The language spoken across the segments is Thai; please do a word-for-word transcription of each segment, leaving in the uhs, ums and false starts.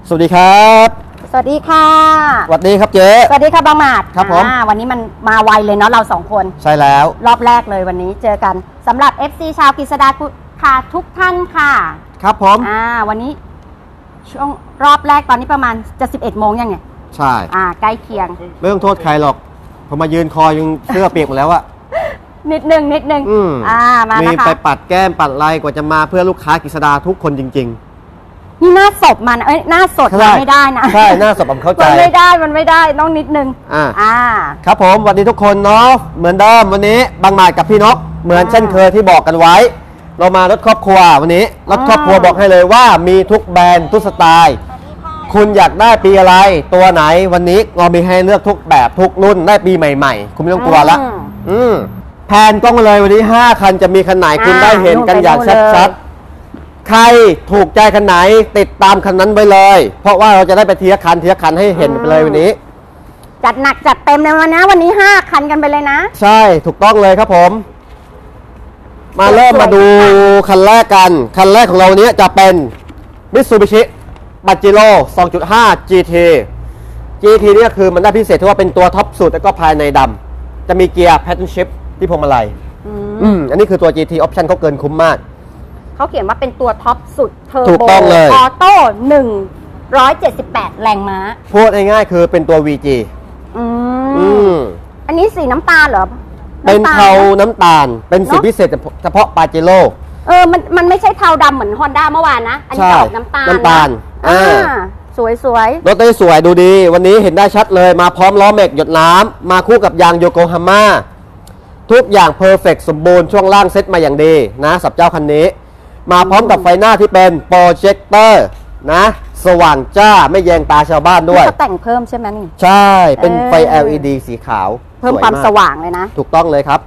สวัสดีครับสวัสดีค่ะสวัสดีครับเจ๊สวัสดีค่ะบางหมาดครับผมวันนี้มันมาไวเลยเนาะเราสองคนใช่แล้วรอบแรกเลยวันนี้เจอกันสำหรับ เอฟ ซี ชาวกฤษดาค่ะทุกท่านค่ะครับผมอ่าวันนี้ช่วงรอบแรกตอนนี้ประมาณจะสิบเอ็ดโมงยังไงใช่อ่าใกล้เคียงไม่ต้องโทษใครหรอกพอมายืนคอยังเสื้อเปียกหมดแล้วอะนิดนึงนิดนึงอ่ามามีไปปัดแก้มปัดไหล่กว่าจะมาเพื่อลูกค้ากฤษดาทุกคนจริงๆนี่หน้าศพมันเอ้ยหน้าสดมันไม่ได้นะใช่หน้าศพผมเข้าใจมันไม่ได้มันไม่ได้ต้องนิดนึงอ่าอ่าครับผมสวัสดีทุกคนเนาะเหมือนเดิมวันนี้บางหมาดกับพี่นกเหมือนเช่นเคยที่บอกกันไว้เรามารถครอบครัววันนี้รถครอบครัวบอกให้เลยว่ามีทุกแบรนด์ทุกสไตล์คุณอยากได้ปีอะไรตัวไหนวันนี้เรามีให้เลือกทุกแบบทุกรุ่นได้ปีใหม่ๆคุณไม่ต้องกลัวละอืมแผนกล้องเลยวันนี้ห้าคันจะมีคันไหนคุณได้เห็นกันอย่างชัดๆใครถูกใจคันไหนติดตามคันนั้นไว้เลยเพราะว่าเราจะได้ไปเทียคันเทียคันให้เห็นไปเลยวันนี้จัดหนักจัดเต็มเลยวันนี้วันนี้ห้าคันกันไปเลยนะใช่ถูกต้องเลยครับผมมาเริ่มมาดูคันแรกกันคันแรกของเราเนี้ยจะเป็น Mitsubishi Pajero สองจุดห้า จี ที จี ที นี่คือมันได้พิเศษที่ว่าเป็นตัวท็อปสุดแล้วก็ภายในดำจะมีเกียร์ Pattern Shift ที่พวงมาลัยอืมอันนี้คือตัว จี ที Option เขาเกินคุ้มมากเขาเขียนว่าเป็นตัวท็อปสุดเทอร์โบออโต้หนึ่งร้อยเจ็ดสิบแปดแรงม้าพูดง่ายๆคือเป็นตัว วี จีอืมอันนี้สีน้ำตาลเหรอเป็นเทาน้ำตาลเป็นสีพิเศษเฉพาะปาเจโร่เออมันมันไม่ใช่เทาดำเหมือนฮอนด้าเมื่อวานนะอันนี้ออกน้ำตาลน้ำตาลอ่าสวยสวยรถได้สวยดูดีวันนี้เห็นได้ชัดเลยมาพร้อมล้อแม็กหยดน้ำมาคู่กับยางโยโกฮาม่าทุกอย่างเพอร์เฟกต์สมบูรณ์ช่วงล่างเซ็ตมาอย่างดีนะสับเจ้าคันนี้มาพร้อมกับไฟหน้าที่เป็นโปรเจคเตอร์นะสว่างจ้าไม่แยงตาชาวบ้านด้วยเขาแต่งเพิ่มใช่ไหมนี่ใช่เป็นไฟ แอล อี ดี สีขาวเพิ่มความสว่างเลยนะถูกต้องเลยครับ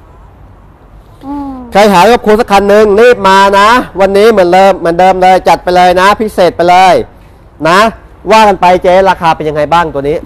ใครหารถคูสักคันหนึ่งรีบมานะวันนี้เหมือนเดิมเหมือนเดิมเลยจัดไปเลยนะพิเศษไปเลยนะว่ากันไปเจ๊ราคาเป็นยังไงบ้างตัวนี้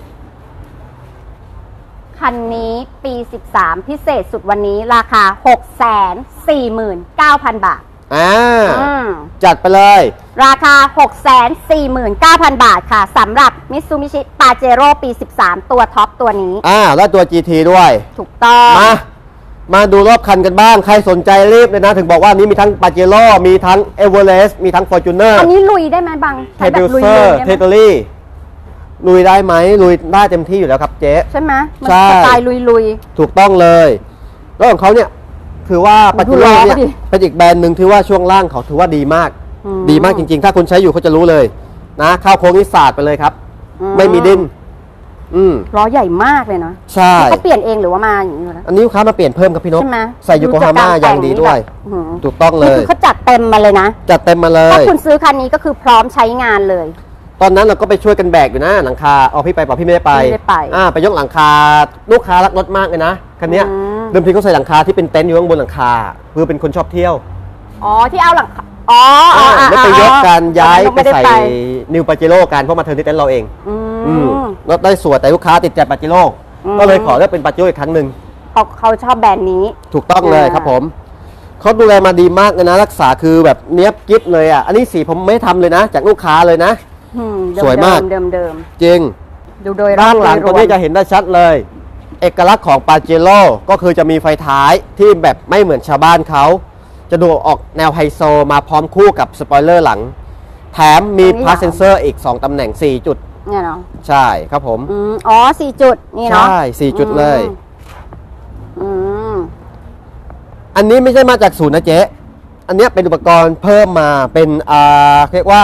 คันนี้ปีสิบสามพิเศษสุดวันนี้ราคา หกแสนสี่หมื่นเก้าพัน บาทอ่าจัดไปเลยราคา หกแสนสี่หมื่นเก้าพัน บาทค่ะสำหรับ Mitsubishi Pajero ปีสิบสามตัวท็อปตัวนี้อ่าแล้วตัว จี ที ด้วยถูกต้องมามาดูรอบคันกันบ้างใครสนใจรีบเลยนะถึงบอกว่านี้มีทั้ง Pajero มีทั้ง Everest มีทั้ง Fortuner อันนี้ลุยได้ไหมบางเทเบิลเซอร์เทเตอรี่ลุยได้ไหมลุยได้เต็มที่อยู่แล้วครับเจ๊ใช่ไหมมันสไตล์ลุยลุยถูกต้องเลยแล้วของเขาเนี่ยถือว่าปัจจุบันเนี่ยเป็นอีกแบรนด์หนึ่งถือว่าช่วงล่างเขาถือว่าดีมากดีมากจริงๆถ้าคุณใช้อยู่เขาจะรู้เลยนะเข้าโค้งนี่สาดไปเลยครับไม่มีดิ้นล้อใหญ่มากเลยนะใช่เขาเปลี่ยนเองหรือว่ามาอย่างนี้อันนี้ลูกค้ามาเปลี่ยนเพิ่มครับพี่นกใส่ยูโกฮาม่าอย่างดีด้วยถูกต้องเลยเขาจัดเต็มมาเลยนะจัดเต็มมาเลยถ้าคุณซื้อคันนี้ก็คือพร้อมใช้งานเลยตอนนั้นเราก็ไปช่วยกันแบกอยู่นะหลังคาอ๋อพี่ไปเปล่าพี่ไม่ได้ไปไม่ได้ไปอ่าไปยกหลังคาลูกค้ารักรถมากเลยนะคันนี้เดิมทีเขาใส่หลังคาที่เป็นเต็นท์อยู่ข้างบนหลังคาเพื่อเป็นคนชอบเที่ยวอ๋อที่เอาหลังอ๋อไม่ไปยกการย้ายไปใส่นิวปาเจโร่กันเพราะมาเทิร์นที่เต็นท์เราเองรถได้สวยแต่ลูกค้าติดใจปาเจโร่ก็เลยขอเลือกเป็นปาเจโร่อีกครั้งหนึ่งเขาเขาชอบแบรนด์นี้ถูกต้องเลยครับผมเขาดูแลมาดีมากเลยนะรักษาคือแบบเนี้ยบกิ๊บเลยอ่ะอันนี้สีผมไม่ทำเลยนะจากลูกค้าเลยนะสวยมากเดิมเดิมจริงดูโดยด้านหลังตัวนี้จะเห็นได้ชัดเลยเอกลักษณ์ของปาเจโร่ก็คือจะมีไฟท้ายที่แบบไม่เหมือนชาวบ้านเขาจะดูออกแนวไฮโซมาพร้อมคู่กับสปอยเลอร์หลังแถมมีพาสเซนเซอร์อีกสองตำแหน่งสี่จุดเนี่ยเนาะใช่ครับผมอ๋อสี่จุดนี่เนาะใช่สี่จุดเลยอันนี้ไม่ใช่มาจากศูนย์นะเจ๊อันนี้เป็นอุปกรณ์เพิ่มมาเป็นอ่าเรียกว่า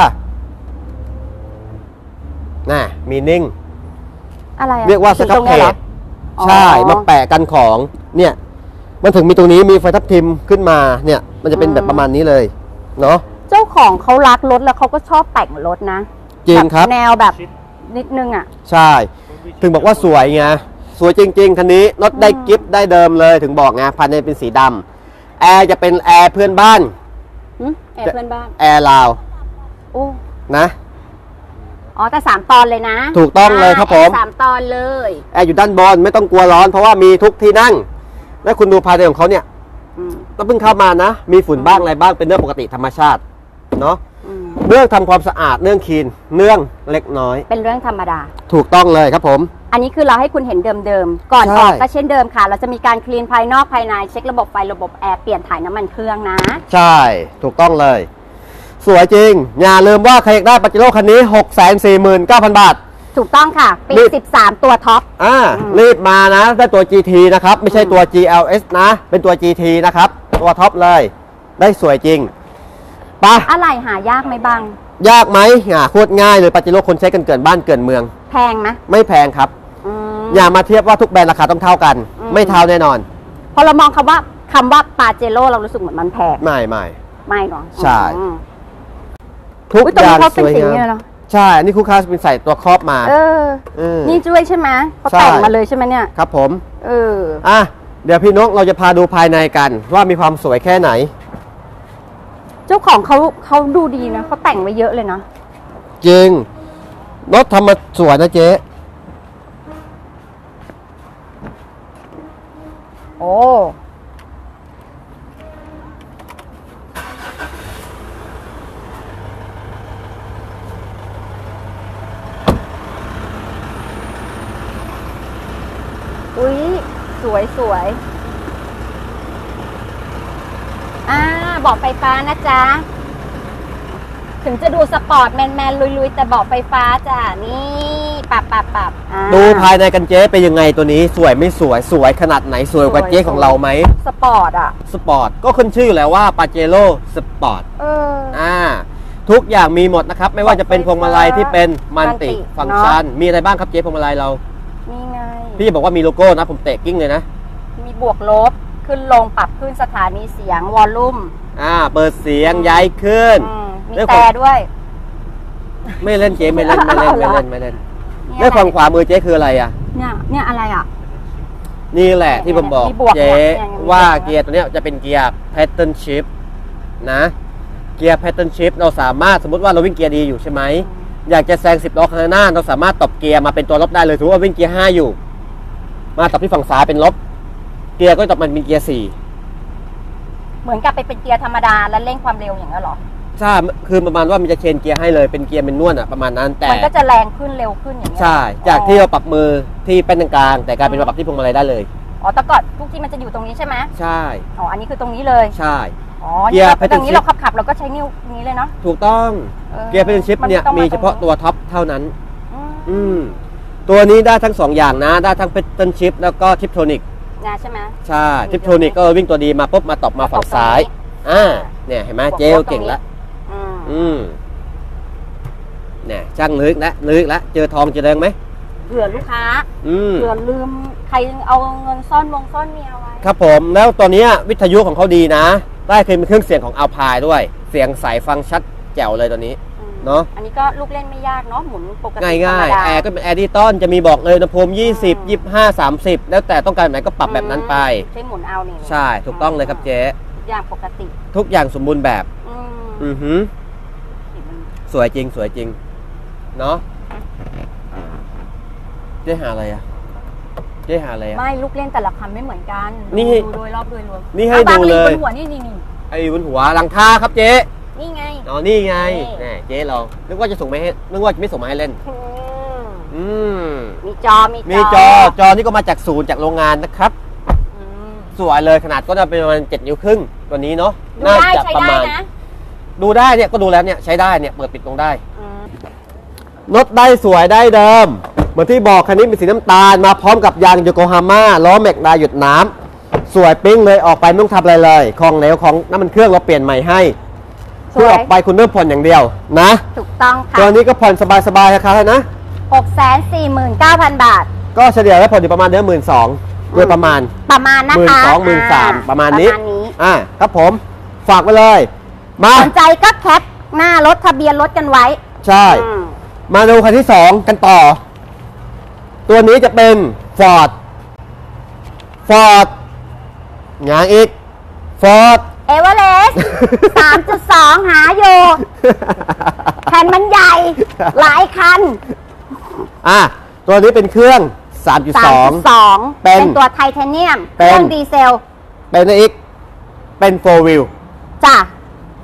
น่ะมีนิ่งอะไรเรียกว่าสครับเพจใช่มาแปะกันของเนี่ยมันถึงมีตรงนี้มีไฟทับทิมขึ้นมาเนี่ยมันจะเป็นแบบประมาณนี้เลยเนาะเจ้าของเขารักรถแล้วเขาก็ชอบแต่งรถนะจริงครับแนวแบบนิดนึงอ่ะใช่ถึงบอกว่าสวยไงสวยจริงๆคันนี้รถได้กิฟต์ได้เดิมเลยถึงบอกไงภายในเป็นสีดำแอร์จะเป็นแอร์เพื่อนบ้านแอร์เพื่อนบ้านแอร์ลาวโอ้นะอ๋อแต่สามตอนเลยนะถูกต้องเลยครับผมสามตอนเลยแอร์อยู่ด้านบนไม่ต้องกลัวร้อนเพราะว่ามีทุกที่นั่งและคุณดูภายในของเขาเนี่ยก็เพิ่งเข้ามานะมีฝุ่นบ้างอะไรบ้างเป็นเรื่องปกติธรรมชาติเนาะเรื่องทำความสะอาดเรื่องคลีนเรื่องเล็กน้อยเป็นเรื่องธรรมดาถูกต้องเลยครับผมอันนี้คือเราให้คุณเห็นเดิมๆ ก่อนใช่ออกก็เช่นเดิมค่ะ เราจะมีการคลีนภายนอกภายในเช็คระบบไฟระบบแอร์เปลี่ยนถ่ายน้ำมันเครื่องนะใช่ถูกต้องเลย สวยจริง อย่าลืมว่าใครอยากได้ปาเจโร่คันนี้ หกแสนสี่หมื่นเก้าพัน บาทถูกต้องค่ะ ปีรีบสิบสาม ตัวท็อปอ่าอืมรีบมานะได้ตัว จี ที นะครับ ไม่ใช่ตัว จี แอล เอส นะ เป็นตัว จี ที นะครับ ตัวท็อปเลย ได้สวยจริงไปะอะไรหายากไหมบ้างยากไหมอ่าโคตรง่ายเลยปาเจโร่คนใช้กันเกินบ้านเกินเมืองแพงไหมไม่แพงครับอืมอย่ามาเทียบว่าทุกแบรนด์ราคาต้องเท่ากันอืมไม่เท่าแน่นอนพอเรามองคำว่าคำว่าปาเจโร่เรารู้สึกเหมือนมันแพงไม่ไม่ไม่หรอใช่อืมทุกอุ๊ยตรงอนี้ย่างเขาสเป็นวยสีงามเนี่ยเหรอใช่อันนี่คู่ค้าเป็นใส่ตัวครอบมาเออเออนี่ด้วยใช่ไหมเขาใช่แต่งมาเลยใช่ไหมเนี่ยครับผมเอออ่ะเดี๋ยวพี่นกเราจะพาดูภายในกันว่ามีความสวยแค่ไหนเจ้าของเขาเขาดูดีนะเขาแต่งไว้เยอะเลยนะจริงรถทำมาสวยนะเจ๊โอ้ อุ๊ย สวยสวยอ่าเบอกไฟฟ้านะจ๊ะ ถึงจะดูสปอร์ตแมนแมนๆลุยๆ แต่เบอกไฟฟ้าจ้ะ นี่ปรับปรับปรับอ่าดูภายในกันเจ๊เป็นยังไงตัวนี้สวยไม่สวยสวยขนาดไหนสวยกว่าสวยเจ๊ของเราไหมสปอร์ตอ่ะสปอร์ตก็ขึ้นชื่ออยู่แล้วว่าปาเจโร่สปอร์ตเอออ่าทุกอย่างมีหมดนะครับ ไม่ว่าจะเป็นพวงมาลัยที่เป็นมันติ Multi ฟังก์ชัน มีอะไรบ้างครับเจ๊พวงมาลัยเรานี่ไงพี่จะบอกว่ามีโลโก้นะผมเตะกิ้งเลยนะมีบวกลบ ขึ้นลงปรับขึ้นสถานีเสียง วอลลุ่มอ่าเปิดเสียงย้ายขึ้นอืมมีด้วยแต่ด้วยไม่เล่นเจ๊ไม่เล่นไม่เล่นไม่เล่นไม่เล่นเนี่ยด้วยฝั่งขวามือเจ๊คืออะไรอ่ะเนี่ยเนี่ยอะไรอ่ะนี่แหละที่ผมบอกมีบวกเจ๊เนี่ยมีบวกว่าเกียร์ตัวเนี้ยจะเป็นเกียร์ pattern shift นะเกียร์ pattern shift เราสามารถสมมติว่าเราวิ่งเกียร์ดีอยู่ใช่ไหมอยากจะแซงสิบล้อข้างหน้าเราสามารถตบเกียร์มาเป็นตัวลบได้เลยถือว่าวิ่งเกียร์ห้าอยู่ มาตบที่ฝั่งซ้ายเป็นลบ เกียร์ก็ตบมันเป็นเกียร์สี่เหมือนกับไปเป็นเกียร์ธรรมดาแล้วเร่งความเร็วอย่างนั้นเหรอใช่คือประมาณว่ามันจะเชนเกียร์ให้เลยเป็นเกียร์เป็นนวดอ่ะประมาณนั้นแต่มันก็จะแรงขึ้นเร็วขึ้นอย่างเงี้ยใช่จากที่เราปรับมือที่เป็นกลางๆแต่กลายเป็นมาปรับที่พวงมาลัยได้เลยอ๋อแต่ก่อนทุกที่มันจะอยู่ตรงนี้ใช่ไหมใช่อ๋ออันนี้คือตรงนี้เลยใช่อ๋อเกียร์นี่ pattern ตรงนี้เราขับขับๆเราก็ใช้นิ้วนี้เลยเนาะถูกต้องออเกียร์ pattern shift มัเนี่ยต้องมีตรงเฉพาะตัวท็อปเท่านั้นอืมอืมตัวนี้ได้ทั้งสองอย่างนะ ได้ทั้ง pattern shift แล้วก็ tiptronic นะใช่ไหมใช่ tiptronic ก็วิ่งตัวดีมาปุ๊บมาตบมาฝั่งซ้าย อ่า เนี่ยเห็นไหมเจลเก่งละอืมอืม เนี่ยช่างลึกแล้วลึกแล้วเจอทองเจอแดงไหมเผื่อลูกค้าอืมเผื่อลืมใครเอาเงินซ่อนวงซ่อนเมียไว้ครับผม แล้วตัวเนี้ยวิทยุของเขาดีนะ ได้เคยมีเครื่องเสียงของอัลพายด้วย เสียงใสฟังชัดแจ๋วเลยตัวนี้อืมเนอะอันนี้ก็ลูกเล่นไม่ยากเนาะหมุนปกติง่ายง่ายธรรมดแอร์ก็เป็นแอร์ดิจิตอลจะมีบอกเลยอุณหภูมิยี่สิบ ยี่สิบห้า สามสิบแล้วแต่ต้องการแบบไหนก็ปรับแบบนั้นไปใช้หมุนเอานี่ใช่ ถูกต้องเลยครับเจ๊ทุกอย่างปกติทุกอย่างสมบูรณ์แบบอืมอือหือ สวยจริง สวยจริง เนาะเจ๊หาอะไรอ่ะ เจ๊หาอะไรอ่ะไม่ลูกเล่นแต่ละคันไม่เหมือนกันนี่ดูโดยรอบโดยรวมนี่ให้อาบางดูเลยบนหัวนี่นี่นี่ไอ้บนหัวหลังคาครับเจ๊นี่ไงอ๋อ นี่ไงนี่แน่เจ๊เรานึกว่าจะส่งมาให้ นึกว่าจะไม่ส่งมาให้เล่นอืมอืมมีจอมีมีจอ จอนี่ก็มาจากศูนย์จากโรงงานนะครับอืมสวยเลยขนาดก็จะเป็นประมาณเจ็ดนิ้วครึ่งตัวนี้เนาะดูน่าได้จะใช้ประได้มาณนะดูได้เนี่ยก็ดูแล้วเนี่ยใช้ได้เนี่ยเปิดปิดลงได้อืมรถได้สวยได้เดิม เหมือนที่บอกคันนี้เป็นสีน้ำตาลมาพร้อมกับยางโยโกฮาม่าล้อแม็กดาหยุดน้ำสวยปิ้งเลยออกไปไม่ต้องทำอะไรเลยของเหลวของน้ำมันเครื่องเราเปลี่ยนใหม่ให้สคือวยออกไปคุณเริ่มผ่อนอย่างเดียวนะถูกต้องค่ะตัวนี้ก็ผ่อนสบายๆราคาเท่านะหกแสนสี่หมื่นเก้าพันบาทก็เฉลี่ยแล้วผ่อนอยู่ประมาณเดือนหมื่นสองโดยประมาณประมาณนะหมื่นคะสองหมื่นสามอ่ประมาณนี้ประมาณนี้อ่าครับผมฝากไปเลย มาสนใจก็แคปหน้ารถทะเบียนรถกันไว้ใช่อืมมาดูคันที่สองกันต่อ ตัวนี้จะเป็น Ford Ford อย่างอีก Ford เอเวอเรสต์ สามจุดสอง หาอยู่ แผ่นมันใหญ่ หลายคันอ่ะ ตัวนี้เป็นเครื่อง สามจุดสองสองเป็นเป็นตัวไทเทเนียม เคเป็นรื่องดีเซลเป็นอีก เป็น โฟร์ wheel จ้ะ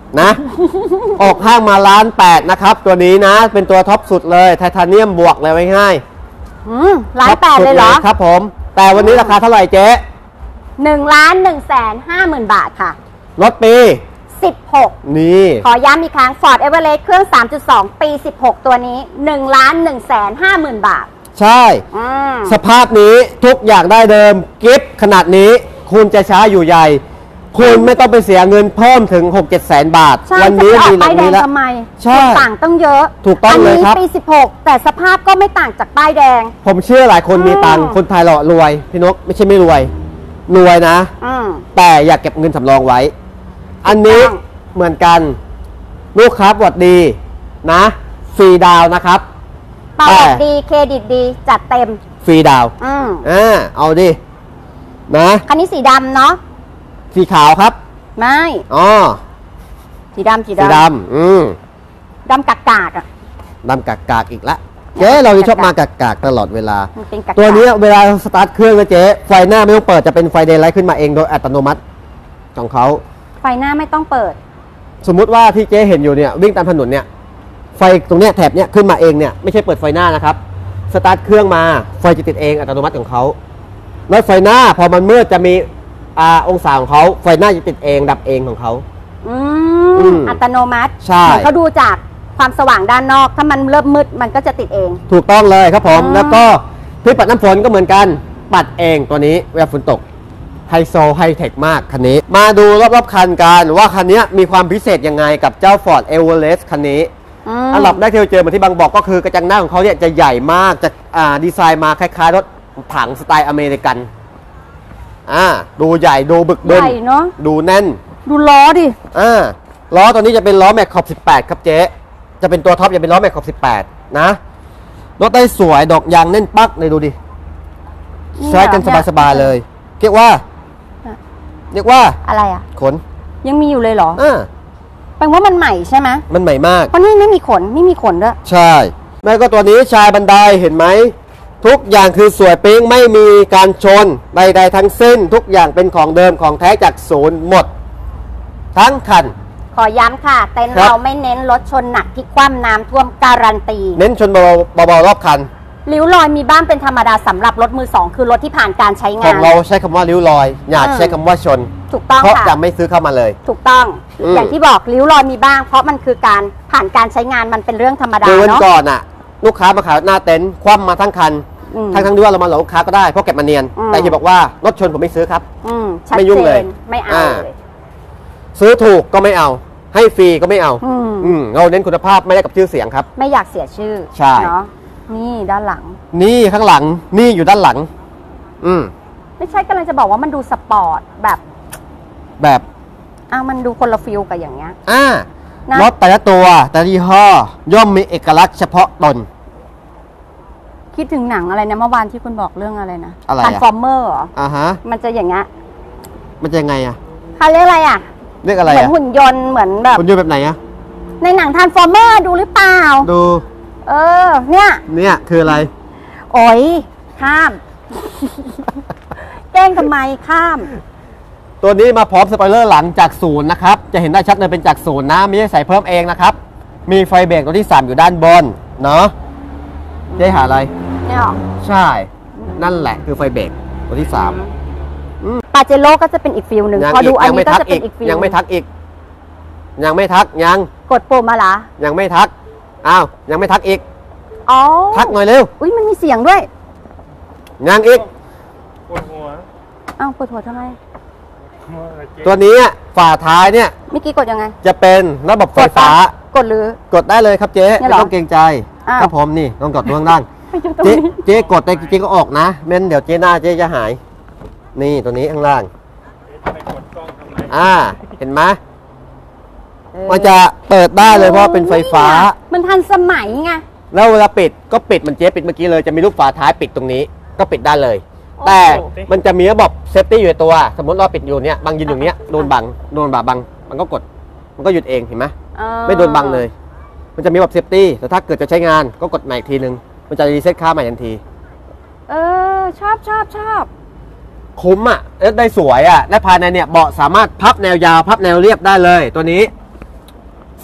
นะ ออกห้างมาล้านแปดนะครับ ตัวนี้นะ เป็นตัวท็อปสุดเลยไทเทเนียมบวกเลยไว้ง่ายอืมล้านแปดเลยเหรอครับผมแต่วันนี้ราคาเท่าไหร่เจ๊หนึ่งล้านหนึ่งแสนห้าหมื่นบาทค่ะรถปีสิบหกนี่ขอย้ำอีกครั้ง Ford Everest เครื่อง สามจุดสอง ปี สิบหก ตัวนี้หนึ่งล้านหนึ่งแสนห้าหมื่นบาทใช่อืมสภาพนี้ทุกอย่างได้เดิมกิฟต์ขนาดนี้คุณจะช้าอยู่ใหญ่ คุณไม่ต้องไปเสียเงินเพิ่มถึง หกเจ็ด แสนบาทใช่วันี้จะไปอมีอกป้ายแดงแล้วทำไมใช่ต่างต้องเยอะถูกต้องเลยครับนนี้ปี สิบหก แต่สภาพก็ไม่ต่างจากป้ายแดงผมเชื่อหลายคนอืมมีตังค์คนไทยเรารวยพี่นกไม่ใช่ไม่รวย รวยนะอืมแต่อยากเก็บเงินสำรองไว้ อันนี้ถูกต้องเหมือนกัน ลูกค้าบวัดดีนะฟรีดาวน์นะครับประวัติแต่ดีเครดิตดีจัดเต็มฟรีดาวน์อืมอ่าเอาดินะคันนี้สีดำเนาะสีขาวครับไม่อ๋อสีดำสีสีดำดำอืมดำกากากๆอ่ะดำกากากๆอีกละเจ๊เราจะชอบมากากากๆตลอดเวลามันเป็นกากๆตัวนี้เวลาสตาร์ทเครื่องนะเจ๊ไฟหน้าไม่ต้องเปิดจะเป็นไฟเดย์ไลท์ขึ้นมาเองโดยอัตโนมัติของเขาไฟหน้าไม่ต้องเปิดสมมุติว่าที่เจ๊เห็นอยู่เนี่ยวิ่งตามถนนเนี่ยไฟตรงเนี้ยแถบเนี้ยขึ้นมาเองเนี่ยไม่ใช่เปิดไฟหน้านะครับสตาร์ทเครื่องมาไฟจะติดเองอัตโนมัติของเขาแล้วไฟหน้าพอมันมืดจะมีอาองศาของเขาไฟหน้าจะติดเองดับเองของเขาอือืมมอัตโนมัติใช่เหมือนเขาดูจากความสว่างด้านนอก ถ้ามันเริ่มมืดมันก็จะติดเองถูกต้องเลยครับผมอ่าแล้วก็ที่ปัดน้ำฝนก็เหมือนกันปัดเองตัวนี้เวลาฝนตกไฮโซไฮเทคมากคันนี้ มาดูรอบๆคันกันว่าคันนี้มีความพิเศษยังไงกับเจ้า Ford Everest คันนี้อืมอันดับแรกที่เราเจอเหมือนที่บางบอกก็คือกระจังหน้าของเขาเนี่ยจะใหญ่มากจะอ่าดีไซน์มาคล้ายๆรถถังสไตล์อเมริกันอ่าดูใหญ่ดูบึกบึนใหญ่เนาะดูแน่นดูล้อดิอ่าล้อตัวนี้จะเป็นล้อแม็กขอบสิบแปดครับเจ๊จะเป็นตัวท็อปจะเป็นล้อแม็กขอบสิบแปดนะรถได้สวยดอกยางแน่นปักเลยดูดินี่ใช้กันเหรอสบายๆเลย เรียกว่าอ่ะเรียกว่าอะไรอ่ะขนยังมีอยู่เลยเหรออ่าแปลว่ามันใหม่ใช่ไหมมันใหม่มากเพราะนี่ไม่มีขนไม่มีขนด้วยใช่แม่ก็ตัวนี้ชายบันไดเห็นไหมทุกอย่างคือสวยปิ๊งไม่มีการชนใดๆทั้งสิ้นทุกอย่างเป็นของเดิมของแท้จากศูนย์หมด ทั้งคันขอย้ำค่ะ เต็นท์ครับเราไม่เน้นรถชนหนักที่คว่ำน้ำท่วมการันตีเน้นชนเบาๆเบาๆรอบคันริ้วรอยมีบ้างเป็นธรรมดาสำหรับรถมือสองคือรถที่ผ่านการใช้ขงาอน งเราใช้คำว่าริ้วรอย อยากอืมใช้คำว่าชนถูกต้องเพราะค่ะจะไม่ซื้อเข้ามาเลยถูกต้องอืมอย่างที่บอกริ้วรอยมีบ้าง เพราะมันคือการผ่านการใช้งานมันเป็นเรื่องธรรมดาเดือนเนาะก่อนอ่ะ ลูกค้ามาขายหน้าเต็นท์คว่ำมาทั้งคันอืมทั้งทั้งๆที่ว่าเรามาหลอกลูกค้าก็ได้เพราะเก็บมาเนียนอืมแต่อย่าบอกว่ารถชนผมไม่ซื้อครับอืมชัดไม่ยุ่งเจเลยนไม่เอาอ่าเลยซื้อถูกก็ไม่เอา ให้ฟรีก็ไม่เอาอืมอืมเราเน้นคุณภาพไม่ได้กับชื่อเสียงครับไม่อยากเสียชื่อใช่เนาะนี่ด้านหลังนี่ข้างหลังนี่อยู่ด้านหลัง อืมไม่ใช่กำลังจะบอกว่ามันดูสปอร์ตแบบแบบอ้าวมันดูคนละฟิลกับอย่างเงี้ยอ่านะรถแต่ละตัวแต่ละยี่ห้อย่อมมีเอกลักษณ์เฉพาะตนคิดถึงหนังอะไรนะเมื่อวานที่คุณบอกเรื่องอะไรนะอะไรอะทรานส์ฟอร์เมอร์เหรออ่าฮะมันจะอย่างเงี้ยมันจะยังไงอะเขาเรียกอะไรอ่ะเรียกอะไรเหมือนอะหุ่นยนต์เหมือนแบบคุณยูแบบไหนอะในหนังทรานส์ฟอร์เมอร์ดูหรือเปล่าดูเออ เนี่ยเนี่ยคืออะไรโอ้ยข้าม แกล้งทำไมข้ามตัวนี้มาพร้อมสปอยเลอร์หลังจากศูนย์นะครับ จะเห็นได้ชัดเลยเป็นจากศูนย์นะไม่ใช่ใส่เพิ่มเองนะครับ มีไฟเบรกตัวที่สามอยู่ด้านบน เนาะได้หาอะไรเนี่ยหรอใช่ นั่นแหละคือไฟเบรกตัวที่สามปาเจโร่ก็จะเป็นอีกฟิลหนึ่งพอดูอันนี้ก็จะเป็นอีกฟิลยังไม่ทักอีก ยังไม่ทักยังกดปุ่มมาละยังไม่ทักอ้าวยังไม่ทักอีกอ๋อทักหน่อยเร็วอุ้ยมันมีเสียงด้วยยังอีกปวดหัวอ้าวปวดหัวทำไมตัวนี้ฝาท้ายเนี่ยเมื่อกี้กดยังไงจะเป็นระบบไฟฟ้ากดหรือกดได้เลยครับเจ๊เนี่ยไม่เหรอต้องเกรงใจอ้าวครับผมนี่ต้องกดล่างล่างอยู่ตรงเจ๊นี้เจ๊กดแต่จริงๆก็ออกนะเม่นเดี๋ยวเจ๊หน้าเจ๊จะหาย นี่ตัวนี้ข้างล่างไปกดกล้องทำไมอ่าเห็นไหมเออมันจะเปิดได้เลยเพราะเป็นไฟฟ้ามันทันสมัยไงแล้วเวลาปิดก็ปิดเหมันเจ๊ปิดเมื่อกี้เลยจะมีลูกฝาท้ายปิดตรงนี้ ก็ปิดได้เลยโอ้แต่มันจะมีระบบเซฟตี้อยู่ในตัว สมมติเราปิดอยู่เนี้ยบางยืนอยู่เนี้ยโดนบังโดนบาบัง มันก็กดมันก็หยุดเองเห็นไหมเออไม่โดนบังเลย มันจะมีระบบเซฟตี้แต่ถ้าเกิดจะใช้งานก็กดใหม่อีกทีนึงมันจะรีเซ็ตค่าใหม่ทันทีเออ ชอบชอบชอบคุ้มอ่ะแล้วได้สวยอ่ะและภายในเนี่ยเบาะสามารถพับแนวยาวพับแนวเรียบได้เลยตัวนี้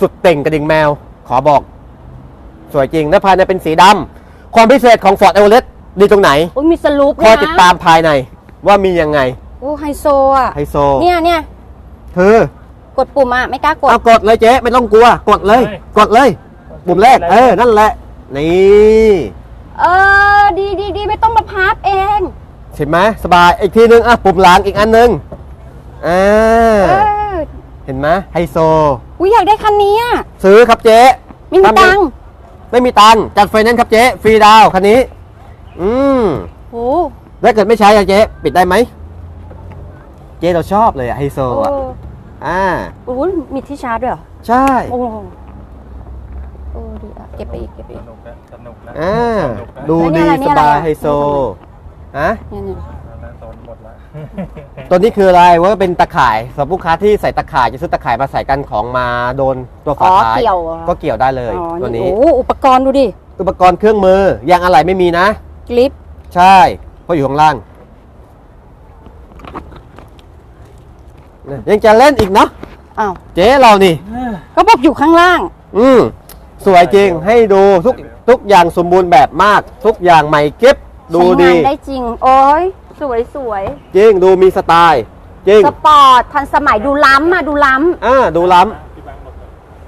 สุดเต่งกระดิ่งแมว ขอบอก สวยจริงและภายในเป็นสีดำความพิเศษของ Ford Everest ดีตรงไหนโอ้ยมีสลูปคอยนะติดตามภายในว่ามียังไงโอ้ไฮโซอ่ะไฮโซเนี่ยเนี่ยคือกดปุ่มอ่ะไม่กล้ากดเอากดเลยเจ๊ไม่ต้องกลัว กดเลย กดเลย ปุ่มแรก เออ นั่นแหละ นี่เออดีดีดีไม่ต้องมาพับเองเห็นไหมสบาย อีกทีนึง อ่ะ ปุ่มหลังอีกอันนึงอ่าเออเห็นไหมไฮโซอุ้ยอยากได้คันนี้อ่ะซื้อครับเจ๊ไม่มีตังค์ไม่มีตังค์จัดไฟแนนซ์ครับเจ๊ฟรีดาวน์คันนี้ อืมโอ้แล้วเกิดไม่ใช้อะเจ๊ปิดได้ไหมเจ๊เราชอบเลยอะไฮโซโอ้อะอ่าโอ้มีที่ชาร์จด้วยเหรอใช่โอ้โอ้ดีอ่ะเก็บไปอีกเก็บไปอีสกนุกนะสนุกนะอ่าสนุกนะดูแล้วเนี่ดียอะไรเนี่สยอะไรบายอะไฮโซฮะเนี่ยเนี่ยแล้วโซนหมดละตัวนี้คืออะไรว่าเป็นตะข่ายสำหรับลูกค้าที่ใส่ตะข่ายจะซื้อตะข่ายมาใส่กันของมาโดนตัวฝาอ๋อท้ายเกี่ยวเหรอก็เกี่ยวได้เลยอ๋อตัวนี้โอ้อุปกรณ์ดูดิอุปกรณ์เครื่องมือยางอะไหล่ไม่มีนะกลิปใช่เพราะอยู่ข้างล่างเนี่ยยังจะเล่นอีกเนาะอ้าวเจ๊เรานี่ก็บอกอยู่ข้างล่างอืมสวยจริงให้ดูทุกทุกอย่างสมบูรณ์แบบมาก ทุกอย่างใหม่เก็บดูใช้ดีงานได้จริง โอ้ยสวยสวยจริงดูมีสไตล์จริงสปอร์ตทันสมัยดูล้ำอ่ะดูล้อ่าดูล้พี่แบงค์หมดเลย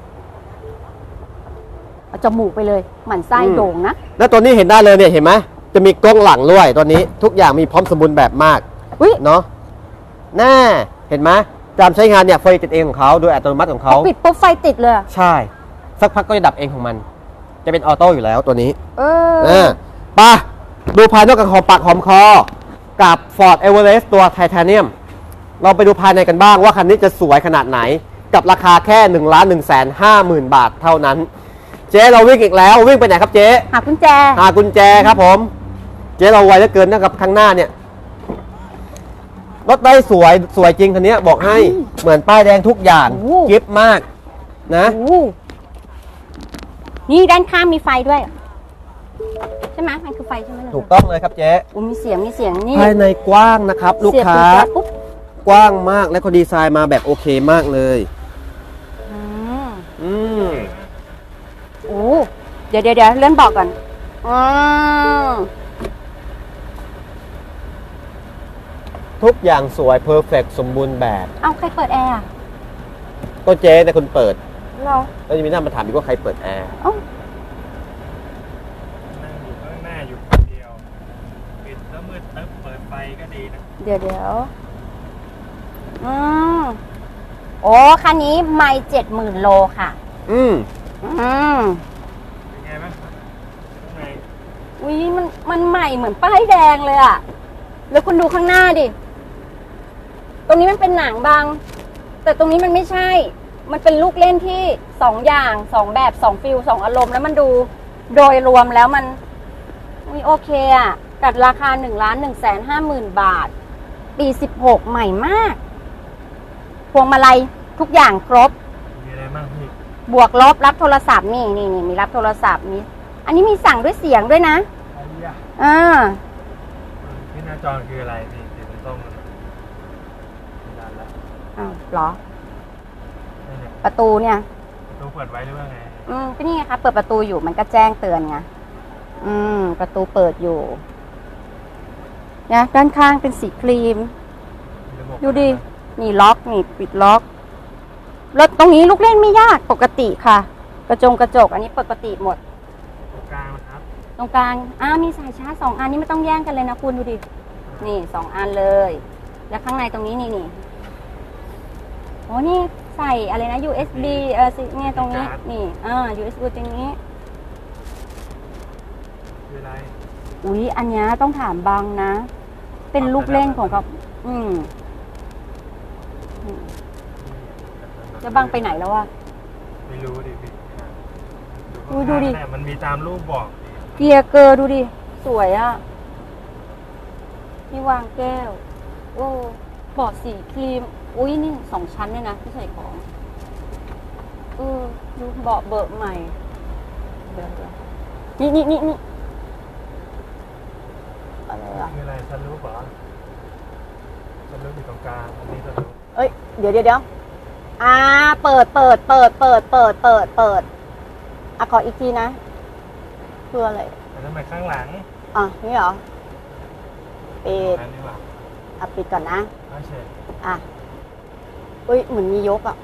ำเอาจมูกไปเลยหมันไส้โด่งนะำแล้วตัวนี้เห็นได้เลยเนี่ยเห็นไหมจะมีกล้องหลังด้วยตัวนี้ ทุกอย่างมีพร้อมสมบูรณ์แบบมากอุ้ยเนาะแน่เห็นไหมจำใช้งานเนี่ยไฟติดเองของเขาโดยอัตโนมัติของพอเขาปิดปุ๊บไฟติดเลยอะใช่ สักพักก็จะดับเองของมัน จะเป็นออโต้อยู่แล้วตัวนี้เอเอออไป่ะ ดูภายนอกกับหอมปากหอมคอ กับ Ford Everest ตัวไทเทเนียม เราไปดูภายในกันบ้างว่าคันนี้จะสวยขนาดไหน กับราคาแค่ หนึ่งล้านหนึ่งแสนห้าหมื่น บาทเท่านั้น เจ๊เราวิ่งอีกแล้ววิ่งไปไหนครับเจ๊หากุญแจหากุญแจครับผม เจ๊เราไวเหลือเกินนะครับข้างหน้าเนี่ย รถได้สวยสวยจริงคันนี้บอกให้เหมือนป้ายแดงทุกอย่างโอ้กิฟมากนะโอ้นี่ด้านข้างมีไฟด้วย ใช่ไหมมันคือไฟใช่ไหมล่ะถูกต้องเลยครับเจ๊โอ้มีเสียงมีเสียงนี่ภายในกว้างนะครับ ลูกเสียบค้ากุญแจปุ๊บกว้างมากและก็ดีไซน์มาแบบโอเคมากเลยอืมอืมโอ้เดี๋ยวเดี๋ยวเดี๋ยวเลื่อนบอกก่อนอืมทุกอย่างสวยเพอร์เฟกสมบูรณ์แบบเอาใครเปิดแอร์อะก็เจ๊แต่คนเปิดเราแล้วจะมีหน้ามาถามอีกว่าใครเปิดแอร์เอ้านั่งอยู่ข้างหน้าอยู่คนเดียว ปิดแล้วมืดแล้วเปิดไฟก็ดีนะเดี๋ยวเดี๋ยวอืมโอ้คันนี้ไม่เจ็ดหมื่นโลค่ะอืมอืมเป็นไงบ้างครับข้างในอุ้ยมันมันใหม่เหมือนป้ายแดงเลยอะแล้วคุณดูข้างหน้าดิ ตรงนี้มันเป็นหนังบาง แต่ตรงนี้มันไม่ใช่ มันเป็นลูกเล่นที่สองอย่างสองแบบสองฟิลสองอารมณ์แล้วมันดูโดยรวมแล้วมันอุ๊ยโอเคอะกัดราคาหนึ่งล้านหนึ่งแสนห้าหมื่นบาท ปีสิบหกใหม่มาก พวงมาลัยทุกอย่างครบมีอะไรบ้างพี่บวกลบรับโทรศัพท์นี่นี่นี่มีรับโทรศัพท์มีอันนี้มีสั่งด้วยเสียงด้วยนะไอ้ยะอ่าที่หน้าจอคืออะไรพี่สีส้มๆนั่นน่ะไม่ได้ละอ้าวเหรอนี่เนี่ยประตูเนี่ยประตูเปิดไว้หรือว่าไงอืมก็นี่ไงคะเปิดประตูอยู่มันก็แจ้งเตือนไงอืม ประตูเปิดอยู่นะด้านข้างเป็นสีครีมระบบดูดิ นี่ล็อกนี่ปิดล็อกแล้วตรงนี้ลูกเล่นไม่ยากปกติค่ะ กระจงกระจก อันนี้ปกติหมดตรงกลางนะครับตรงกลางอ่ามีสายชาร์จสองอันนี้ไม่ต้องแย่งกันเลยนะคุณดูดิ นี่สองอันเลย แล้วข้างในตรงนี้นี่นี่โอ้นี่ใส่อะไรนะ ยู เอส บี เออสิเนี่ยตรงนี้ นี่อ่า ยู เอส บี ตรงนี้คืออะไรอุ๊ย อันเนี้ยต้องถามบางนะ เป็นลูกเล่นของเขาอืมอืมแล้วบางไปไหนแล้ววะไม่รู้ดิพี่อุ๊ยดูดิข้างหน้ามันมีตามรูปบอกดิเกียร์เกอร์ดูดิ สวยอะที่วางแก้ว โอ้บอดสีครีม อุ้ยนี่สองชั้นเนี่ยนะที่ใส่ของเออดูเบาะเบิกใหม่เดี๋ยวๆนี่นี่นี่นี่อะไรอะคืออะไรซันรูปเหรอซันรูปอยู่ตรงกลางอันนี้ซันรูปเอ้ย เดี๋ยวเดี๋ยวเดี๋ยวอ่าเปิดเปิดเปิดเปิดเปิดเปิดเปิดอ่ะขออีกทีนะเพื่ออะไรแต่ทำไมข้างหลังอ่ะนี่เหรอปิดอันนี้ว่ะอ่ะปิดก่อนนะเอาเฉยอ่ะอุ้ยเหมือนมียกอ่ะ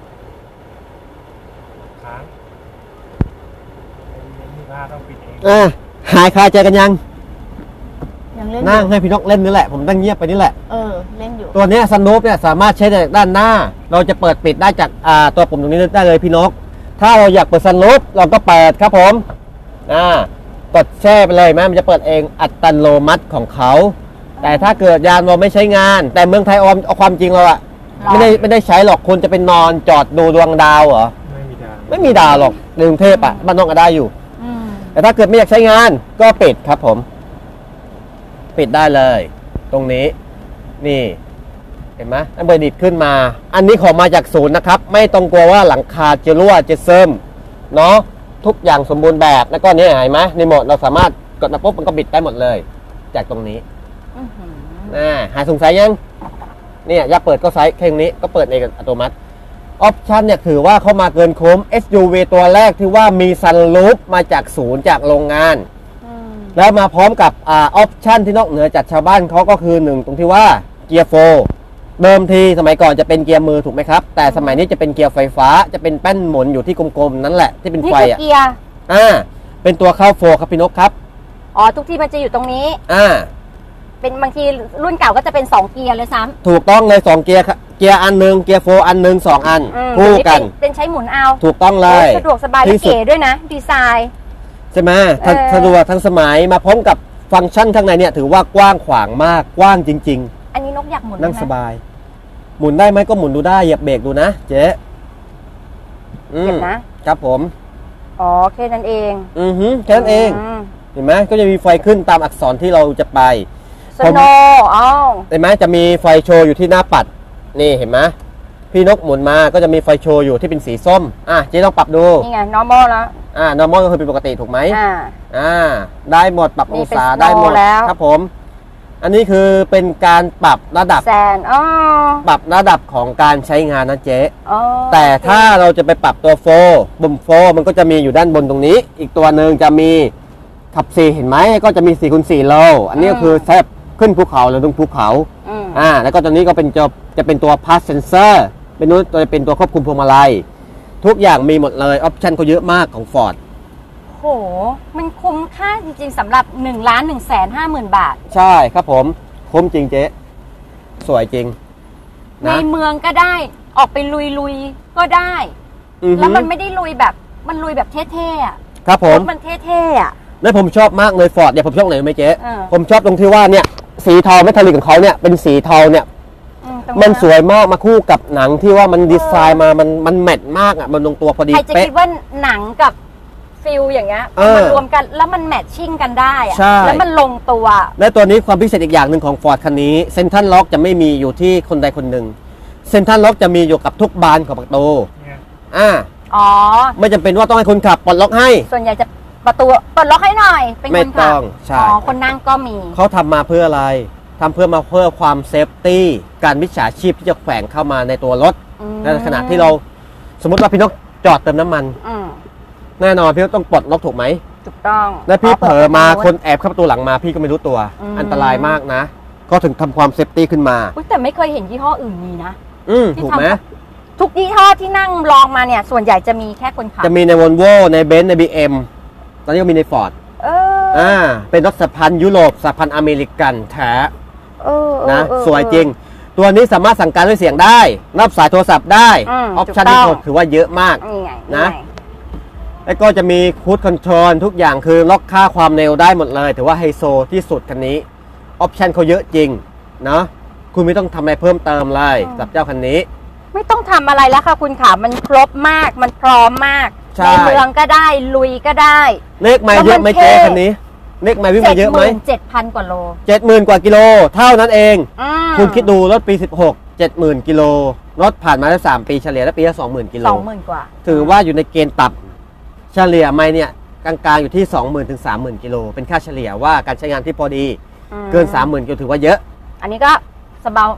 ค้างไอ้นี่ผ้าต้องปิดเองอ่ะหายคาใจกันยังยังเล่นนั่งอยู่ให้พี่นกเล่นนี่แหละผมตั้งเงียบไปนี่แหละเออเล่นอยู่ตัวเนี้ซันรูฟเนี่ยสามารถใช้จากด้านหน้า เราจะเปิดปิดได้จากอ่าตัวปุ่มตรงนี้ได้เลยพี่นก ถ้าเราอยากเปิดซันรูฟเราก็เปิดครับผมอ่ากดแช่ไปเลยแม่มันจะเปิดเองอัตโนมัติของเขา แต่ถ้าเกิดยานเราไม่ใช้งาน แต่เมืองไทยออมเอาความจริงเราอะไม่ได้ไม่ได้ใช้หรอกคนจะเป็นนอนจอดดูดวงดาวเหรอไม่มีดาวไม่มีดาวหรอกในกรุงเทพอะบ้านนอกก็ได้อยู่อืมแต่ถ้าเกิดไม่อยากใช้งานก็ปิดครับผม ปิดได้เลย ตรงนี้ นี่ เห็นไหมอันเบอร์ดิดขึ้นมา อันนี้ของมาจากศูนย์นะครับ ไม่ต้องกลัวว่าหลังคาจะรั่วจะเซิมเนาะทุกอย่างสมบูรณ์แบบแล้วก็นี่เห็นไหมในโหมดเราสามารถกดมาปุ๊บมันก็บิดได้หมดเลย จากตรงนี้อื้อหือน่าหาสงสัยยังเนี่ยอยากเปิดก็ไซส์แค่ตรงนี้ก็เปิดเองอัตโนมัติออปชันเนี่ยถือว่าเข้ามาเกินคุ้ม เอส ยู วี ตัวแรกที่ว่ามีซันรูฟมาจากศูนย์จากโรงงานอืมแล้วมาพร้อมกับอ่าออปชันที่นอกเหนือจากชาวบ้านเขาก็คือหนึ่งตรงที่ว่าเกียร์โฟร์เดิมทีสมัยก่อนจะเป็นเกียร์มือถูกไหมครับ แต่สมัยนี้จะเป็นเกียร์ไฟฟ้าจะเป็นแป้นหมุนอยู่ที่กลมๆนั่นแหละที่เป็นนี่ไฟคืออ่ะเกียร์อ่าเป็นตัวเข้าโฟร์ครับพี่นกครับอ๋อทุกที่มันจะอยู่ตรงนี้อ่าเป็นบางทีรุ่นเก่าก็จะเป็นสองเกียร์เลยซ้ำถูกต้องเลยสองเกียร์ครับเกียร์อันหนึ่งเกียร์โฟร์อันหนึ่งสองอันอืมคู่กันเป็เป็นใช้หมุนเอาถูกต้องเลยโอ้สะดวกสบายและที่สุดเก๋ด้วยนะ ดีไซน์ใช่ไหมทันเออสะดวกทันสมัยมาพร้อมกับฟังก์ชันข้างในเนี่ยถือว่ากว้างขวางมากกว้างจริงอันนี้นกอยากหมุนๆ นั่งไหมสบาย หมุนได้ไหมก็หมุนดูได้เหยียบเบรกดูนะเจ๊อืมเห็นนะครับผมอ๋อแค่นั้นเองอือฮึแค่นั้นเองมเห็นไหมก็จะมีไฟขึ้นตามอักษรที่เราจะไปสโนอ๋อเห็นไหมจะมีไฟโชว์อยู่ที่หน้าปัดนี่เห็นไหมพี่นกหมุนมาก็จะมีไฟโชว์อยู่ที่เป็นสีส้มอ่ะเจ๊ต้องปรับดูนี่ไง normal แล้วอ่า normal ก็คือเป็นปกติถูกไหมอ่าอ่าได้หมดปรับองศานี่เป็นได้หมด slow แล้วครับผม อันนี้คือเป็นการปรับระดับแซนอ๋อปรับระดับของการใช้งานนะเจ๊อ๋อแต่ถ้าเราจะไปปรับตัวโฟร์ปุ่มโฟร์มันก็จะมีอยู่ด้านบนตรงนี้ อีกตัวหนึ่งจะมีขับสี่เห็นไหมก็จะมีสี่คูณสี่โลอันนี้ก็คือใช้ขึ้นภูเขาหรือลงภูเขาอืมอ่าแล้วก็ตัวนี้ก็เป็นจะจะเป็นตัว pass sensor เป็นนู้นตัวเป็นตัวควบคุมพวงมาลัยทุกอย่างมีหมดเลยออปชันก็เยอะมากของ Ford โห มันคุ้มค่าจริงๆสำหรับหนึ่งล้านหนึ่งแสนห้าหมื่นบาทใช่ครับผมคุ้มจริงเจ๊สวยจริงในนะเมืองก็ได้ ออกไปลุยๆ ก็ได้อือฮึแล้วมันไม่ได้ลุยแบบ มันลุยแบบเท่ๆอะครับผมรถมันเท่ๆอะและผมชอบมากเลย Ford เนี่ยผมชอบไหนรู้ไหมเจ๊เออผมชอบตรงที่ว่าเนี่ยสีเทาเมทัลลิกของเขาเนี่ยเป็นสีเทาเนี่ยอืตรงมันนะสวยมากมาคู่กับหนังที่ว่ามันดีไซน์มามันมันแมทมากอ่ะมันลงตัวพอดีใครจะเป๊ะคิดว่าหนังกับฟิลอย่างเงี้ยเออมันรวมกันแล้วมันแมทชิ่งกันได้อะใช่แล้วมันลงตัวและตัวนี้ความพิเศษอีกอย่างหนึ่งของ Ford คันนี้เซนทรัลล็อกจะไม่มีอยู่ที่คนใดคนหนึ่งเซนทรัลล็อกจะมีอยู่กับทุกบานของประตูเนี่ยอ่าอ๋อไม่จำเป็นว่าต้องให้คนขับปลดล็อกให้ส่วนใหญ่จะประตูเปิดล็อกให้หน่อย เป็นไม่คนต้ขัอบ งใช่อ๋อ คนนั่งก็มีเขาทำมาเพื่ออะไรทำเพื่อมาเพื่อความเซฟตี้การมิจฉาชีพที่จะแฝงเข้ามาในตัวรถอืมในขณะที่เราสมมติว่าพี่นกจอดเติมน้ำมันอืมแน่นอนพี่นกต้องปลดล็อกถูกไหมถูกต้องและพี่เผลอมาปิดประตูคนแอบเข้าประตูหลังมาพี่ก็ไม่รู้ตัวอืมอันตรายมากนะ ก็ถึงทำความเซฟตี้ขึ้นมาอุ๊ยแต่ไม่เคยเห็นยี่ห้ออื่นมีนะอืมที่ถูกไหมทำ ทุกยี่ห้อที่นั่งลองมาเนี่ย ส่วนใหญ่จะมีแค่คนขับจะมีในวอลโวในเบนซ์ใน บี เอ็ม ตอนนี้ก็มีในฟอร์ดเอออ่าเป็นรถสายพันธุ์ยุโรปสายพันธุ์อเมริกันแท้เออเออนะเออสวยจริง ตัวนี้สามารถสั่งการด้วยเสียงได้ รับสายโทรศัพท์ได้อือมอปชั่นถูกต้ที่องถือว่าเยอะมากนี่ไงนะไงแล้วก็จะมีคูดคอนโทรลทุกอย่างคือล็อกค่าความเร็วได้หมดเลย ถือว่าไฮโซที่สุดคันนี้ ออปชันเขาเยอะจริงเนาะคุณไม่ต้องทำอะไรเพิ่มเติมเลยสำหรับเจ้าคันนี้ไม่ต้องทำอะไรแล้วค่ะคุณขามันครบมาก มันพร้อมมากใช่ในเมืองก็ได้ ลุยก็ได้เลขไม่เยอะไหมแล้วมันเท่เจ๊คันนี้เลขไม่วิ่งมาเยอะไหมเจ็ดพันกว่าโลเจ็ดหมื่นกว่ากิโลเท่านั้นเองอืมคุณคิดดูรถปีสิบหก เจ็ดหมื่นกิโลรถผ่านมาแล้วสามปีเฉลี่ยแล้วปีละสองหมื่นกิโลสองหมื่นกว่าถือว่าอยู่ในเกณฑ์ต่ำเฉลี่ยไม่เนี่ยกลางๆอยู่ที่ สองหมื่น ถึง สามหมื่น กิโลเป็นค่าเฉลี่ยว่าการใช้งานที่พอดีอืมเกิน สามหมื่น กิโลถือว่าเยอะอันนี้ก็สบาย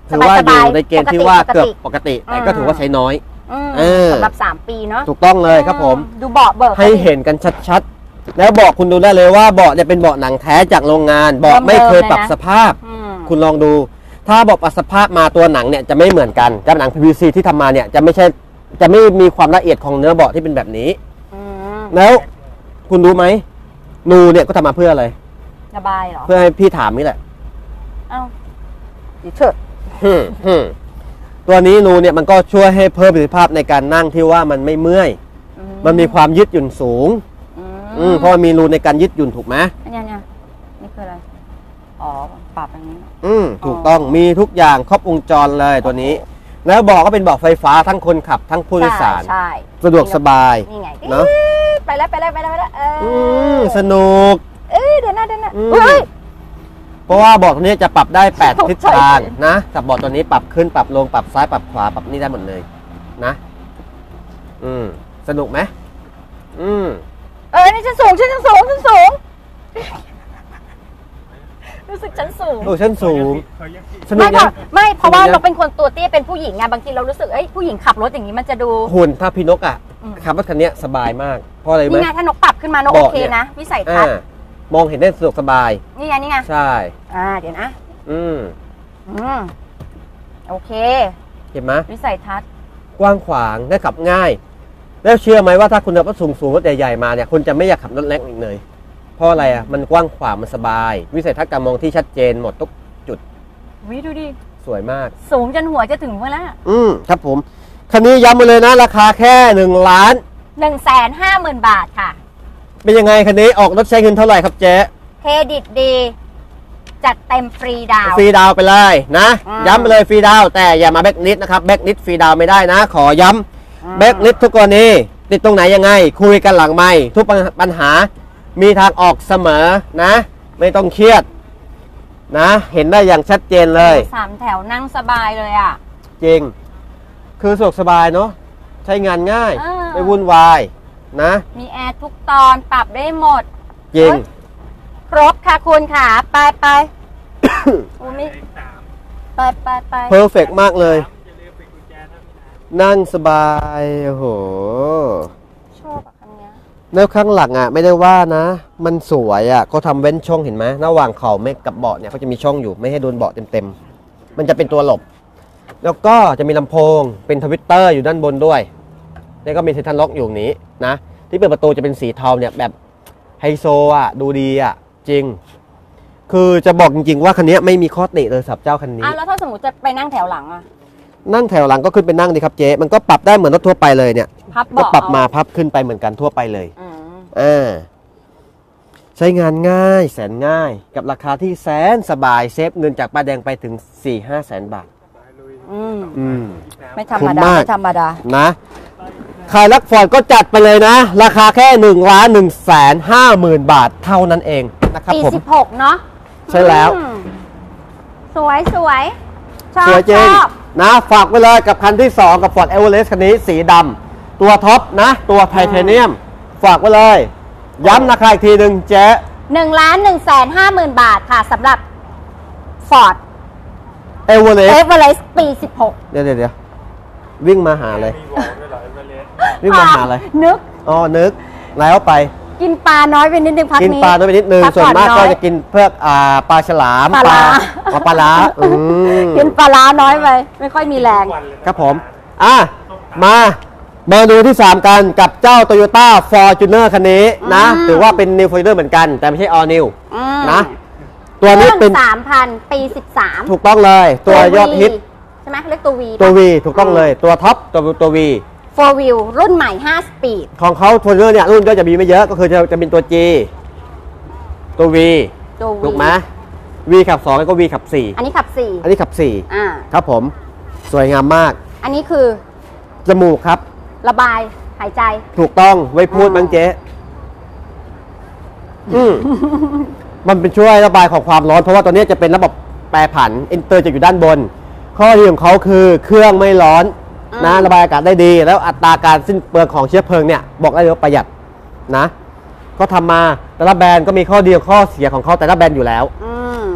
ถือว่าอสบายู่ยๆในเกณฑ์ที่ปกติว่าปกติเกือบปกติแต่ก็อืมถือว่าใช้น้อยอืมเออสำหรับสามปีเนาะถูกต้องเลยครับผมดูเบาะเบิกให้เห็นกันชัดๆ แล้วเบาะคุณดูได้เลยว่าเบาะเนี่ยเป็นเบาะหนังแท้จากโรงงานเบาะไม่เคยปรับสภาพอืมคุณลองดู ถ้าเบาะปรับสภาพมาตัวหนังเนี่ยจะไม่เหมือนกันกับหนัง พี วี ซี ที่ทำมาเนี่ยจะไม่ใช่จะไม่มีความละเอียดของเนื้อเบาะที่เป็นแบบนี้อืมแล้วคุณรู้ไหมนูเนี่ยก็ทำมาเพื่ออะไรระบายเหรอเพื่อให้พี่ถามนี่แหละเอ้าเดี๋ยวเถอะฮึ่มฮึ่มตัวนี้นูเนี่ยมันก็ช่วยให้เพิ่มประสิทธิภาพในการนั่งที่ว่ามันไม่เมื่อยอืมันมีความยืดหยุ่นสูงอืมอืมเพราะมันมีรูในการยืดหยุ่นถูกไหมอันเนี้ยเนี่ยนี่คืออะไร อ๋อ ปรับอย่างนี้อืมถูกต้องมีทุกอย่างครบวงจรเลยตัวนี้ แล้วเบอกก็เป็นเบอกไฟฟ้าทั้งคนขับทั้งผู้โดยสารใช่สะดวกสบายนี่ไงเนอะไปแล้วไปแล้วไปแล้วไปแล้วเอออือมสนุกเอ้ยเดี๋ยวนะเดี๋ยวนะอืมเฮ้ยเพราะว่าเบอกตัวนี้จะปรับได้แปดตกใจทิศทางนะกับเบอกตัวนี้ปรับขึ้นปรับลงปรับซ้ายปรับขวาปรับนี่ได้หมดเลยนะอืมสนุกไหมอืมเออนี่ฉันสูงฉันสูงฉันสูง รู้สึกฉันสูงโอ้ชั้นสูงเขายังผิดสนุไม่กค่ะนะไม่เพราะว่าสนุกนะเราเป็นคนตัวเตี้ยเป็นผู้หญิงไงบางทีเรารู้สึกเอ้ยผู้หญิงขับรถอย่างนี้มันจะดูหุ่นถ้าพี่นกอ่ะอืมขับรถคันนี้สบายมากเพราะอะไรไหมนี่ไงถ้านกปรับขึ้นมานกเบาะโอเคเนี่ยนะ วิสัยทัอ่าศน์มองเห็นได้สะดวกสบายนี่ไงนี่ไงใช่อ่าเดี๋ยวนะอืมอืมโอเคเห็นไหมวิสัยทัศน์กว้างขวางและขับง่าย แล้วเชื่อไหมว่าถ้าคุณขับรถสูงสูงๆรถใหญ่ๆมาเนี่ยคุณจะไม่อยากขับรถเล็กอีกเลย เพราะอะไรอ่ะมันกว้างขวางมันสบาย วิสัยทัศน์การมองที่ชัดเจนหมดทุกจุดวิดูดิสวยมากสูงจนหัวจะถึงเมื่อแล้วอืมครับผมคันนี้ย้ำไปเลยนะ ราคาแค่หนึ่งล้านหนึ่งแสนห้าหมื่นบาทค่ะเป็นยังไงคันนี้ออกรถใช้เงินเท่าไหร่ครับเจ๊เครดิตดี จัดเต็มฟรีดาวน์ฟรีดาวน์ไปเลยนะอืมย้ำไปเลยฟรีดาวน์แต่อย่ามาแบ็กลิสนะครับแบ็กลิสฟรีดาวน์ไม่ได้นะ ขอย้อืมำแบ็กลิสทุกกรณีติดตรงไหนยังไง คุยกันหลังไม่ทุกปัญหามีทางออกเสมอนะ ไม่ต้องเครียดนะ เห็นได้อย่างชัดเจนเลยสามแถวนั่งสบายเลยอ่ะจริง คือสะดวกสบายเนาะใช้งานง่ายอ่าไม่วุ่นวายนะมีแอร์ทุกตอนปรับได้หมดจริงเฮ้ย ครบค่ะคุณค่ะ ไปไปโอ้ไม่เลขสามไปไปไปเพอร์เฟกมากเลยอย่าลืมเป็นกุญแจนะพี่นะนั่งสบาย โอ้โหชอบอะคำเนี้ยแล้วข้างหลังอ่ะ ไม่ได้ว่านะ มันสวยอ่ะเขาทำเว้นช่องเห็นไหมระหว่างเข่าเมฆกับเบาะเนี่ยเขาจะมีช่องอยู่ไม่ให้โดนเบาะเต็มๆ มันจะเป็นตัวหลบ แล้วก็จะมีลำโพงเป็นทวิตเตอร์อยู่ด้านบนด้วยแล้วก็มีเซ็นทรัลล็อกอยู่ตรงนี้นะ ที่เปิดประตูจะเป็นสีเทาเนี่ยแบบไฮโซอ่ะ ดูดีอ่ะ จริง คือจะบอกจริงๆว่าคันนี้ไม่มีข้อติเลยสำหรับเจ้าคันนี้อ่ะแล้วถ้าสมมติจะไปนั่งแถวหลังอ่ะนั่งแถวหลังก็ขึ้นไปนั่งดีครับเจ๊มันก็ปรับได้เหมือนรถทั่วไปเลยเนี่ยพับก็เบาะปรับมาเอพับขึ้นไปเหมือนกันทั่วไปเลยอืมอ่าใช้งานง่ายแสนง่าย กับราคาที่แสนสบายเซฟเงินจากป้ายแดงไปถึง สี่ห้า แสนบาทอืมอืมไม่ธรรคุ้มมดามากไม่ธรรมดานะใครรักฟอร์ดก็จัดไปเลยนะ ราคาแค่หนึ่งล้านหนึ่งแสนห้าหมื่นบาทเท่านั้นเองนะครับปีผมสิบหกเนาะใช่แล้วอืมสวยสวยชอบสวยจริงชอบนะฝากไว้เลยกับคันที่ สอง กับ Ford Everest คันนี้สีดำตัวท็อปนะ ตัวไทเทเนียม ฝากไว้เลย ย้ำราคาอีกทีหนึ่งเจ๊หนึ่งล้านหนึ่งแสนห้าหมื่นบาทค่ะสำหรับ Ford เอเวอเรส Everest ปีสิบหกเดี๋ยวเดี๋ยวเดี๋ยววิ่งมาหาเลยมีวอลด้วยเหรอเอเวอเรสต์วิ่งมาหาเลยนึกอ๋อ นึก แล้วไปกินปลาน้อยไปนิดนึงพักกินนี้ปลาน้อยไปนิดนึงพัส่วนมากผ่อก็อยจะกินเพื่ออ่าปลาฉลามปลาร้าอ๋อปลาล้าอืมกินปลาร้าน้อยไป ไม่ค่อยมีแรงวันเลยครับผม อ่ะ มาเมนูที่ สาม กันกับเจ้า Toyota Fortuner คันนี้นะอืมถือว่าเป็น New Fortuner เหมือนกัน แต่ไม่ใช่ All New อืมนะ ตัวนี้เป็นสามพันปีสิบสามถูกต้องเลย ตัวยอดฮิตใช่ไหมเขาเรียกตัว V ตัว V ถูกต้องเลย ตัวท็อป ตัวตัว V four wheel รุ่นใหม่ห้าสปีดของเขา Fortuner เนี่ย รุ่นก็จะมีไม่เยอะ ก็คือจะจะเป็นตัว G ตัว V ตัว V ถูกไหม V ขับสองแล้วก็ V ขับสี่อันนี้ขับสี่อันนี้ขับสี่อ่าครับผม สวยงามมากอันนี้คือจมูกครับระบายหายใจถูกต้องไว้พูดอ๋อบ้างเจ๊อืม มันเป็นช่วยระบายของความร้อน เพราะว่าตัวนี้จะเป็นระบบแปรผันอินเตอร์จะอยู่ด้านบน ข้อดีของเขาคือเครื่องไม่ร้อนนะระบายอากาศได้ดี แล้วอัตราการสิ้นเปลืองของเชื้อเพลิงเนี่ยบอกได้เลยว่าประหยัดนะก็ทำมาแต่ละแบรนด์ก็มีข้อดีข้อเสียของเขาแต่ละแบรนด์อยู่แล้วอืม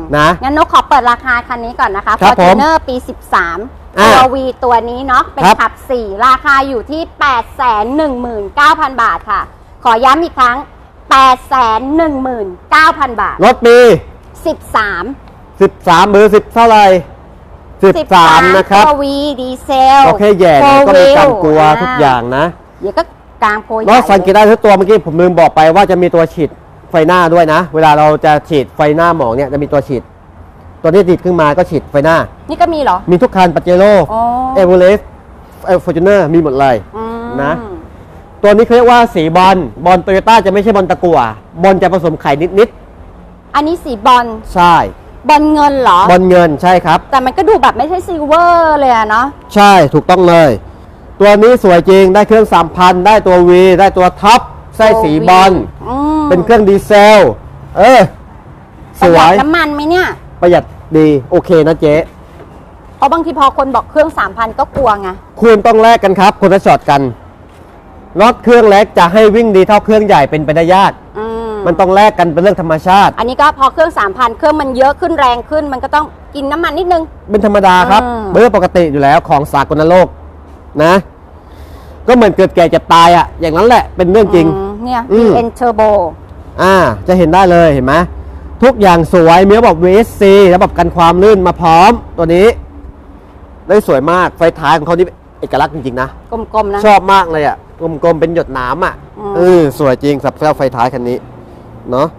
นะงั้นนกขอเปิดราคาคันนี้ก่อนนะคะครับผม Fortuner ปี สิบสามอ่าตัว V ตัวนี้เนาะเป็นครับขับ สี่ราคาอยู่ที่ แปดแสนหนึ่งหมื่นเก้าพัน บาทค่ะ ขอย้ำอีกครั้ง แปดแสนหนึ่งหมื่นเก้าพัน บาทรถปีสิบสามสิบสามหรือสิบเท่าไหร่สิบสามนะครับตัว V ดีเซลโอเคแย่เนี่ยก็มีการกลัวทุกอย่างนะเดี๋ยวก็กลางโพยใหก็ญ่สังเกตได้ทุกตัวเมื่อกี้ผมลืมบอกไปว่าจะมีตัวฉีดไฟหน้าด้วยนะ เวลาเราจะฉีดไฟหน้าหมองเนี่ยจะมีตัวฉีด ตัวที่ติดขึ้นมาก็ฉีดไฟหน้านี่ก็มีเหรอมีทุกคันปาเจโร่อ๋อเอเวอเรสต์เอฟอร์จูเนอร์มีหมดเลยอืมนะ ตัวนี้เขาเรียกว่าสีบอลบอลโตโยต้าจะไม่ใช่บอลตะกั่วบอลจะผสมไข่นิดอันนี้สีบอลๆใช่บอลเงินเหรอบอลเงินใช่ครับแต่มันก็ดูแบบไม่ใช่ซิลเวอร์เลยอะเนาะใช่ถูกต้องเลย ตัวนี้สวยจริงได้เครื่อง สามพัน ได้ตัว V ได้ตัวท็อปไส้สีบอลอืมเป็นเครื่องดีเซล เออ สประหวยัดยน้ำมันไหมเนี่ยประหยัดดีโอเคนะเจ๊เพราะบางทีพอคนบอกเครื่อง สามพัน ก็กลัวไงคุณต้องแลกกันครับคนละช็อตกันรถเครื่องเล็กจะให้วิ่งดีเท่าเครื่องใหญ่เป็นไปได้ยากอืมมันต้องแลกกันเป็นเรื่องธรรมชาติอันนี้ก็พอเครื่อง สามพัน เครื่องมันเยอะขึ้นแรงขึ้น มันก็ต้องกินน้ำมันนิดนึงเป็นธรรมดาครับอืมเป็นเรื่องปกติอยู่แล้วของสากลโลกนะ ก็เหมือนเกิดแก่เจ็บตายอะ่ะ อย่างนั้นแหละเป็นเรื่องจริงอืมเนี่ยอืมบี เอ็น Turbo อ่า จะเห็นได้เลยเห็นไหมทุกอย่างสวยมีระบบ วี เอส ซี ระบบกันความลื่นมาพร้อมตัวนี้ ได้สวยมากไฟท้ายของเขานี่เอกลักษณ์จริงๆนะกลมๆนะชอบมากเลยอะ่ะกลมๆเป็นหยดน้ำอ่ะอืมเออสวยจริงสับเซลไฟท้ายคันนี้เนาะ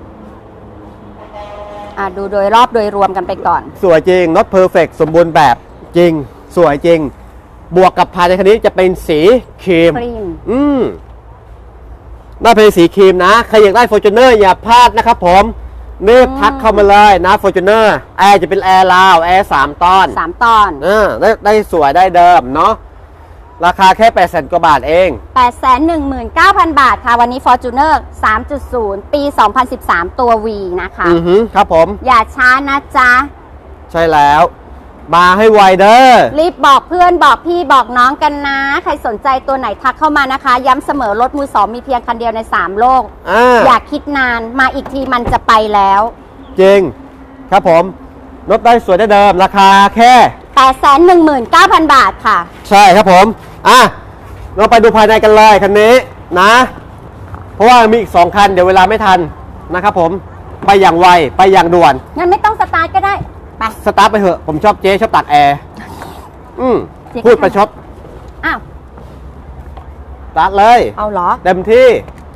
อ่ะดูโดยรอบโดยรวมกันไปก่อนสวยจริง not perfect สมบูรณ์แบบจริง สวยจริง บวกกับภายในคันนี้จะเป็นสีครีมครีมอืมหน้าเป็นสีครีมนะ ใครอยากได้ Fortuner อย่าพลาดนะครับผมรีบทักเข้ามาเลยนะ Fortuner แอร์จะเป็นแอร์ลาว แอร์สามตอนสามตอนเออได้ได้สวยได้เดิมเนาะราคาแค่แปดแสนกว่าบาทเองแปดแสนหนึ่งหมื่นเก้าพัน บาทค่ะ วันนี้ Fortuner สามจุดศูนย์ ปี สองพันสิบสาม ตัว V นะคะอือหือครับผมอย่าช้านะจ๊ะใช่แล้ว มาให้ไวเด้อรีบบอกเพื่อนบอกพี่บอกน้องกันนะ ใครสนใจตัวไหนทักเข้ามานะคะ ย้ำเสมอรถมือสองมีเพียงคันเดียวใน สาม โลกอ่าอย่าคิดนานมาอีกทีมันจะไปแล้วจริง ครับผมรถได้สวยได้เดิม ราคาแค่แปดแสนหนึ่งหมื่นเก้าพัน บาทค่ะใช่ครับผม อ่ะ เราไปดูภายในกันเลยคันนี้นะ เพราะว่ามีอีกสองคัน เดี๋ยวเวลาไม่ทันนะครับผม ไปอย่างไว ไปอย่างด่วนงั้นไม่ต้องสตาร์ทก็ได้ ไปสตาร์ทไปเถอะ ผมชอบเจ๊ชอบตากแอร์ อืมเจ๊ก็พูดไปชอบอ้าวสตาร์ทเลยเอาเหรอเต็มที่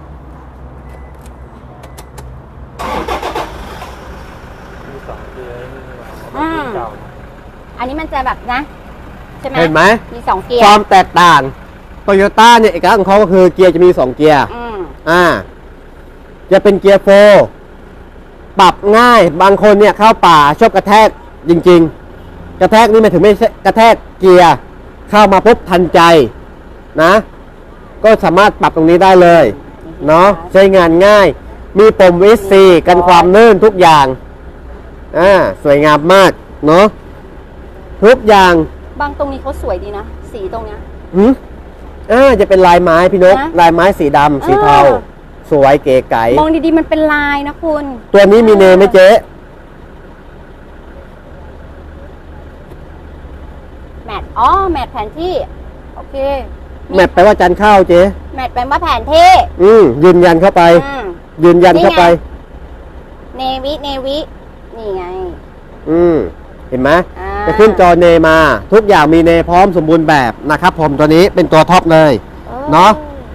มีสองเกียร์นี่ใช่ไหมอืมเก่าอันนี้มันจะแบบนะ ใช่ไหมเห็นไหมมีสองเกียคร์วามแตกต่างโตโยต้าเนี่ยเอกลักษณ์ของเขาก็คือเกียร์จะมีสองเกียร์อืมอ่า จะเป็นเกียร์โฟร์ปรับง่ายบางคนเนี่ยเข้าป่าชอบกระแทกจริง ๆ กระแทกนี่หมายถึงไม่ใช่กระแทกเกียร์เข้ามาปุ๊บทันใจนะ ก็สามารถปรับตรงนี้ได้เลยเนาะใช้งานง่าย มีปุ่ม วี เอส ซี กันความลื่นทุกอย่างอ่าสวยงามมากเนาะทุกอย่างบางตรงนี้เขาสวยดีนะ สีตรงเนี้ยหืมอ่าจะเป็นลายไม้พี่นกนะลายไม้สีดำสีเทาเออสวยเก๋ไก๋มองดีๆมันเป็นลายนะคุณตัวนี้มีเนมไหมเจ๊แมทอ๋อ แมทแผนที่ โอเคแมปแปลว่าจานข้าวเจ๊แมทแปลว่าแผนที่อืมยืนยันเข้าไปอืมยืนยันเข้าไปนี่ไง เนวิ เนวิ นี่ไงอืมเห็นไหมอ่าจะขึ้นจอเนมา ทุกอย่างมีเนพร้อมสมบูรณ์แบบนะครับผมตัวนี้เป็นตัวท็อปเลย เนาะ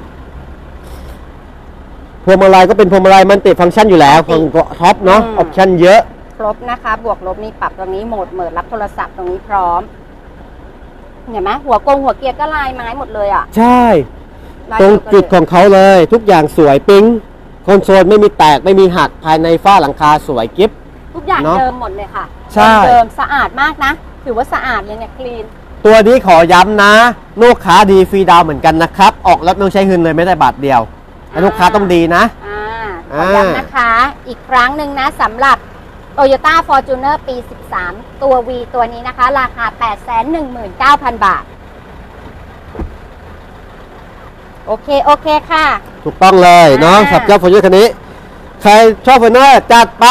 พวงมาลัยก็เป็นพวงมาลัยมันติฟังก์ชันอยู่แล้วของท็อปเนาะออปชั่นเยอะครบนะคะ บวกลบนี่ปรับตรงนี้โหมดเหมิดรับโทรศัพท์ตรงนี้พร้อม เห็นไหมหัวกงหัวเกียร์ก็ลายไม้หมดเลยอ่ะใช่ลายตรงเยวกันจุดเลยของเขาเลย ทุกอย่างสวยปิ๊งคอนโซลไม่มีแตกไม่มีหักภายในฝ้าหลังคาสวยกิฟทุกอย่างเนอะเดิมหมดเลยค่ะใช่เดิมๆสะอาดมากนะ ถือว่าสะอาดเลยเนี่ยคลีนตัวนี้ขอย้ำนะลูกค้าดีฟรีดาวน์เหมือนกันนะครับ ออกรถไม่ต้องใช้เงินเลยไม่ได้บาทเดียวแต่ลูกค้าต้องดีนะอ่าขอย้ำนะคะ อีกครั้งหนึ่งนะสำหรับ Toyota Fortuner ปี สิบสาม ตัว V ตัวนี้นะคะ ราคา แปดแสนหนึ่งหมื่นเก้าพัน บาท โอเค โอเคค่ะถูกต้องเลยเนาะอ่าสับเจ้าฟอร์จูเนอร์คันนี้ ใครชอบฟอร์จูเนอร์จัดไป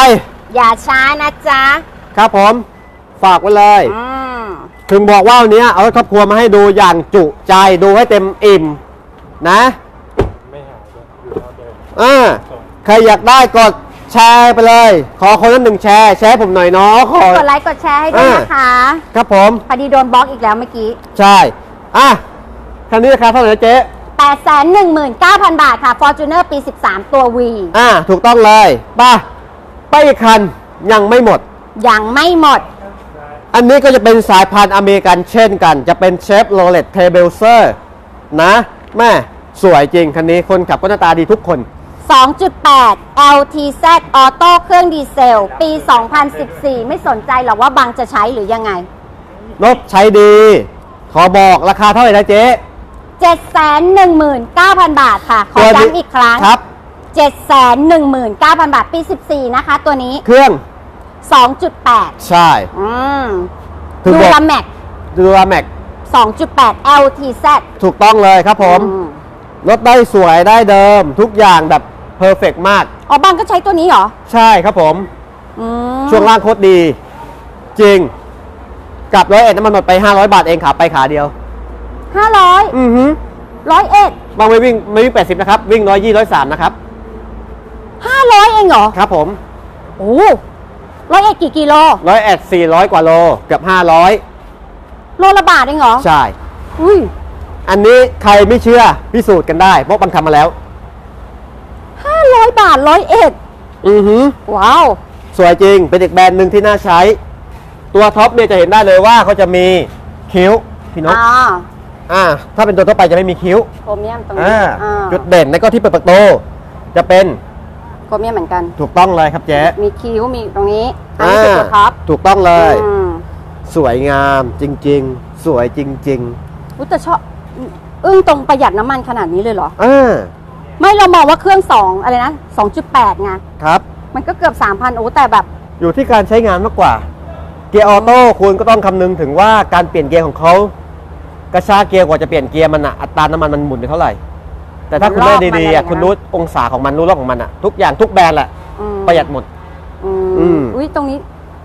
อย่าช้านะจ๊ะครับผมฝากไว้เลยอืมถึงบอกว่าวันนี้เอารถครอบครัวมาให้ดูอย่างจุใจดูให้เต็มอิ่มนะไม่หายด้วยอยู่เท่าเดิมอ่าใครอยากได้กดแชร์ไปเลย ขอคนละหนึ่งแชร์แชร์ผมหน่อยเนาะขอกดไลค์กดแชร์ให้ด้วยนะคะครับผมพอดีโดนบล็อกอีกแล้วเมื่อกี้ใช่อ่ะคันนี้ราคาเท่าไหร่นะเจ๊แปดแสนหนึ่งหมื่นเก้าพัน บาทค่ะ Fortuner ปี สิบสาม ตัว V อ่าถูกต้องเลยไป่ะไปอีกคันยังไม่หมดยังไม่หมดอันนี้ก็จะเป็นสายพันธุ์อเมริกันเช่นกัน จะเป็นเชฟโรเลตเทเบลเซอร์นะแม่สวยจริง คันนี้คนขับก็หน้าตาดีทุกคนสองจุดแปด แอล ที แซด ออโต้เครื่องดีเซล ปี สองพันสิบสี่ ไม่สนใจหรอกว่าบังจะใช้หรือยังไงรถใช้ดี ขอบอกราคาเท่าไหร่นะเจ๊เจ็ดแสนหนึ่งหมื่นเก้าพัน บาทค่ะ ขอตัวนี้ย้ำอีกครั้งครับเจ็ดแสนหนึ่งหมื่นเก้าพัน บาท ปี สิบสี่ นะคะ ตัวนี้เครื่องสองจุดแปดใช่อืมถึงดูบอกลาแม็กดูราแม็กสองจุดแปด แอล ที แซดถูกต้องเลยครับผมอืมรถได้สวยได้เดิม ทุกอย่างแบบเพอร์เฟกมากอ๋อบังก็ใช้ตัวนี้เหรอใช่ครับผมอืมช่วงล่างโคตรดี จริงกลับร้อยเอ็ดน้ำมันหมดไป ห้าร้อย บาทเองขาไปขาเดียวห้าร้อยอือหือร้อยเอ็ดบางไม่วิ่งไม่วิ่งแปดสิบนะครับ วิ่งร้อยยี่ร้อยสามนะครับห้าร้อยเองเหรอครับผมโอ้ร้อยเอ็ดกี่กิโลร้อยเอ็ดสี่ร้อยกว่าโลเกือบห้าร้อยโลละบาทเองเหรอใช่อุ้ยอันนี้ใครไม่เชื่อพิสูจน์กันได้เพราะบังทำมาแล้วห้าร้อยบาทร้อยเอ็ดอือหือว้าวสวยจริงเป็นอีกแบรนด์หนึ่งที่น่าใช้ ตัวท็อปเนี่ยจะเห็นได้เลยว่าเขาจะมีคิ้วพี่นกอ่าอ่าถ้าเป็นตัวทั่วไปจะไม่มีคิ้วโครเมียมตรงนี้อ่าอ่าจุดเด่นแล้วก็ที่เปิดประตูจะเป็นโครเมียมเหมือนกันถูกต้องเลยครับเจ๊มีคิ้วมีตรงนี้ อันนี้คือตัวท็อปถูกต้องเลยอืมสวยงามจริง ๆ สวยจริงอุ๊ยแต่ชอบอึ้งตรงประหยัดน้ำมันขนาดนี้เลยเหรอๆอ่าไม่เรามองว่าเครื่องสองอะไรนะสองจุดแปดไงครับมันก็เกือบสามพันโอ้แต่แบบอยู่ที่การใช้งานมากกว่า เกียร์ออโต้คุณก็ต้องคำนึงถึงว่าการเปลี่ยนเกียร์ของเขากระชากเกียร์กว่าจะเปลี่ยนเกียร์มันอะอัตราน้ำมันมันหมุนไปเท่าไหร่ แต่ถ้าคุณเลือกดีๆอะคุณรู้องศาของมันรู้รอบของมันอะทุกอย่างทุกแบรนด์แหละอืมประหยัดหมดอือืมมอุ้ยตรงนี้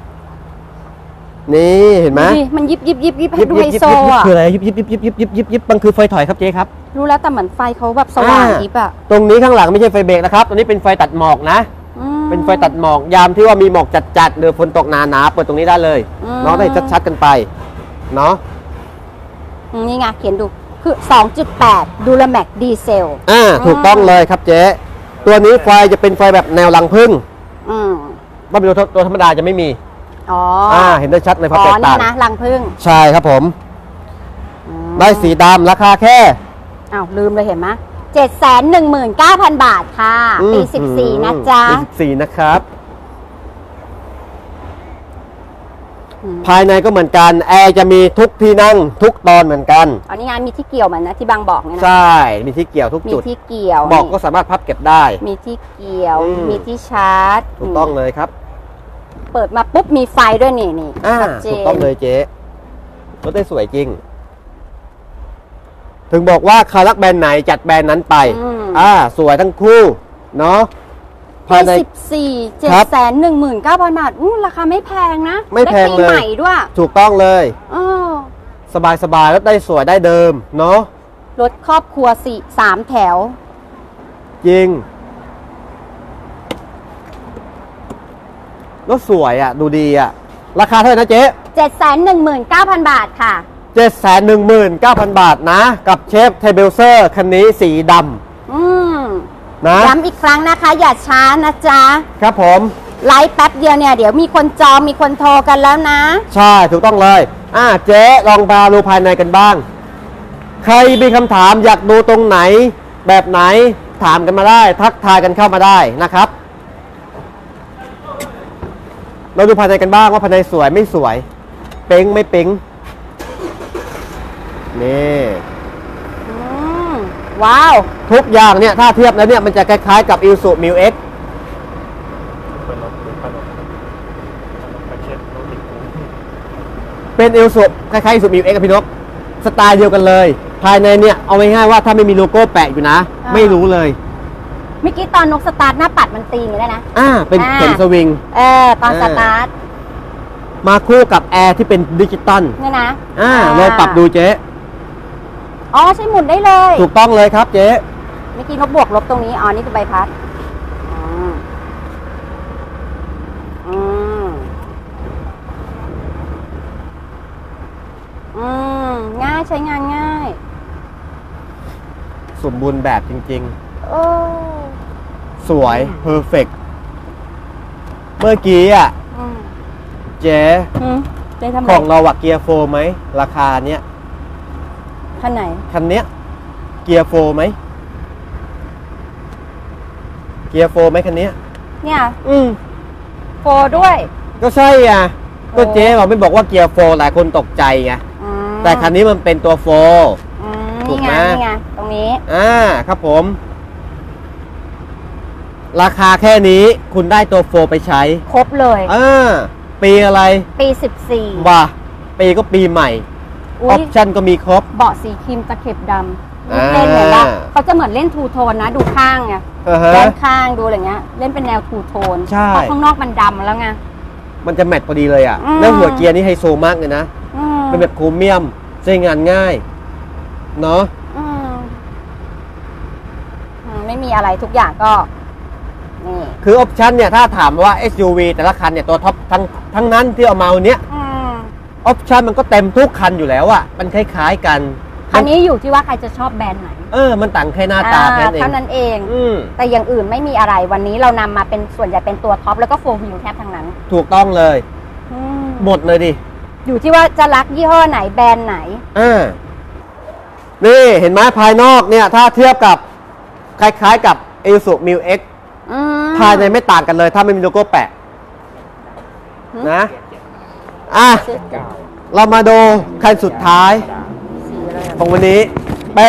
นี่เห็นไหมดูดิมันยิบยิบยิบยิบให้ยิบดูยิไฮบยิบโซยิบอ่ะคืออะไรยิบยิบยิบยิบยิบยิบยิบยิบมันคือไฟถอยครับเจ๊ครับรู้แล้วแต่เหมือนไฟเขาแบบสว่างยิบอ่ะตรงนี้ข้างหลังไม่ใช่ไฟเบรกนะครับ ตรงนี้เป็นไฟตัดหมอกนะอืมเป็นไฟตัดหมอกยามที่ว่ามีหมอกจัดๆหรือฝนตกหนาๆเปิดตรงนี้ได้เลยอืมเนาะได้ชัดๆกันไปเนาะอืมนี่ไงเขียนดูคือ สองจุดแปด ดูลาแม็กดีเซลอ่าถูกต้องเลยครับเจ๊ตัวนี้ไฟจะเป็นไฟแบบแนวรังผึ้งอืมว่าเป็นตัวตัวธรรมดาจะไม่มีอ๋ออ่าเห็นได้ชัดเลยความอ๋แตอก เนี่ต่าย งนะรังพึ่งใช่ครับผมอืมได้สีดำราคาแค่อ้าวลืมเลยเห็นไหมเจ็ดแสนหนึ่งหมื่นเก้าพันบาทค่ะ ปีอืมสิบสี่นะจ๊ะปีสิบสี่นะครับอืมภายในก็เหมือนกันแอร์จะมีทุกที่นั่งทุกตอนเหมือนกันอันนี้งานมีที่เกี่ยวเหมือนนะที่บางบอกเนี่ยนะใช่ มีที่เกี่ยวทุกมีจุดที่เกี่ยวบอกนี่ก็สามารถพับเก็บได้มีที่เกี่ยวอืมมีที่ชาร์จถูกต้องเลยครับเปิดมาปุ๊บมีไฟด้วยนี่นี่อ่าชัดเจนถูกต้องเลยเจ๊รถได้สวยจริง ถึงบอกว่าคารักแบรนด์ไหนจัดแบรนด์นั้นไปอืมอ่า สวยทั้งคู่ เนาะภาปียในสิบสี่เจ็ดครับแสนหนึ่งหมื่นเก้าพันบาทอู้ราคาไม่แพงนะไม่แพงด้ปีเลยใหม่ด้วยถูกต้องเลยเออสบายสบายๆรถได้สวยได้เดิม เนาะรถครอบครัวสี่สามแถวจริง รถสวยอ่ะ ดูดีอ่ะ ราคาเท่าไหร่นะเจ๊เจ็ดแสนหนึ่งหมื่นเก้าพันบาทค่ะเจ็ดแสนหนึ่งหมื่นเก้าพันบาทนะ กับเชฟเทเบลเซอร์คันนี้สีดอืมำนะย้ำอีกครั้งนะคะ อย่าช้านะจ๊ะครับผมไลฟ์แป๊บเดียวเนี่ย เดี๋ยวมีคนจองมีคนโทรกันแล้วนะใช่ถูกต้องเลย อ่าเจ๊ลองมาดูภายในกันบ้าง ใครมีคำถามอยากดูตรงไหน แบบไหนถามกันมาได้ ทักทายกันเข้ามาได้นะครับ เราดูภายในกันบ้างว่าภายในสวยไม่สวย เป๊งไม่เป๊งนี่อืม ว้าวทุกอย่างเนี่ยถ้าเทียบแล้วเนี่ยมันจะคล้ายๆกับ Isuzu Mil X เป็นรถเป็นขนมขนมกระเช็ดรถติดกูเป็น Isuzu คล้ายๆ Isuzu Mil X กับพี่นกสไตล์เดียวกันเลย ภายในเนี่ยเอาไว้ง่ายว่าถ้าไม่มีโลโก้แปะอยู่นะอ่าไม่รู้เลยเมื่อกี้ตอนนกสตาร์ทหน้าปัดมันตีอย่างนี้ได้นะอ่า เป็นอ่าเข็มสวิงเออตอนเออสตาร์ทมาคู่กับแอร์ที่เป็นดิจิตอลเนี่ยนะอ่าลองปรับดูเจ๊อ๋อใช้หมุนได้เลยถูกต้องเลยครับเจ๊เมื่อกี้นกบวกลบตรงนี้ อ๋อ นี่คือใบพัดอืมอืมอืมง่ายใช้งานง่ายสมบูรณ์แบบจริงโอ้ๆ สวยเพอร์เฟกเมื่อกี้อ่ะอืมเจ๊อืมได้ทำไมของเราอะเกียร์โฟร์ไหม ราคาเนี้ยคันไหนคันเนี้ย เกียร์โฟร์ไหม เกียร์โฟร์ไหมคันเนี้ยเนี่ยอืมโฟร์ด้วยก็ใช่อ่ะ ก็โอ้เจ๊บอกไม่บอกว่าเกียร์โฟร์หลายคนตกใจไงอืมแต่คันนี้มันเป็นตัวโฟร์อืมถูนี่กไงไหมนี่ไง ตรงนี้อ่าครับผม ราคาแค่นี้คุณได้ตัวโฟร์ไปใช้ครบเลยอ่าปีอะไรปีสิบสี่ว่าปีก็ปีใหม่ ออุ้อย ปชั่นก็มีครบเบาะสีครีมตะเข็บดำอ่าเล่นเหมือนว่าเขาจะเหมือนเล่นทูโทนนะ ดูข้างไงอ่าฮะด้านข้างดูอะไรเงี้ย เล่นเป็นแนวทูโทนใช่เพราะข้างนอกมันดำแล้วไงมันจะแมทพอดีเลยอ่ะอืมแล้วหัวเกียร์นี่ไฮโซมากเลยนะอืมเป็นแบบพรีเมียมใช้งานง่าย เนาะอืมอืมไม่มีอะไรทุกอย่างก็ นี่คือออปชั่นเนี่ย ถ้าถามว่า เอส ยู วี แต่ละคันเนี่ย ตัวท็อปทั้งทั้งนั้นที่เอามาวันเนี้ยอืมออปชั่นมันก็เต็มทุกคันอยู่แล้วอ่ะ มันคล้ายๆกันคันนี้อยู่ที่ว่าใครจะชอบแบรนด์ไหนเออ มันต่างแค่หน้าตาแค่นั้นเองเท่านั้นเองอืมแต่อย่างอื่นไม่มีอะไรวันนี้เรานำมาเป็นส่วนใหญ่เป็นตัวท็อปแล้วก็โฟร์วิวแทบทั้งนั้นถูกต้องเลยอืมหมดเลยดิอยู่ที่ว่าจะรักยี่ห้อไหนแบรนด์ไหนอ่า นี่เห็นไหมภายนอกเนี่ย ถ้าเทียบกับคล้ายๆกับ Isuzu Mil X อืมภายในไม่ต่างกันเลย ถ้าไม่มีโลโก้แปะหืมนะ อ่ะ เรามาดูคันสุดท้ายสีอะไรอะของวันนี้เป็น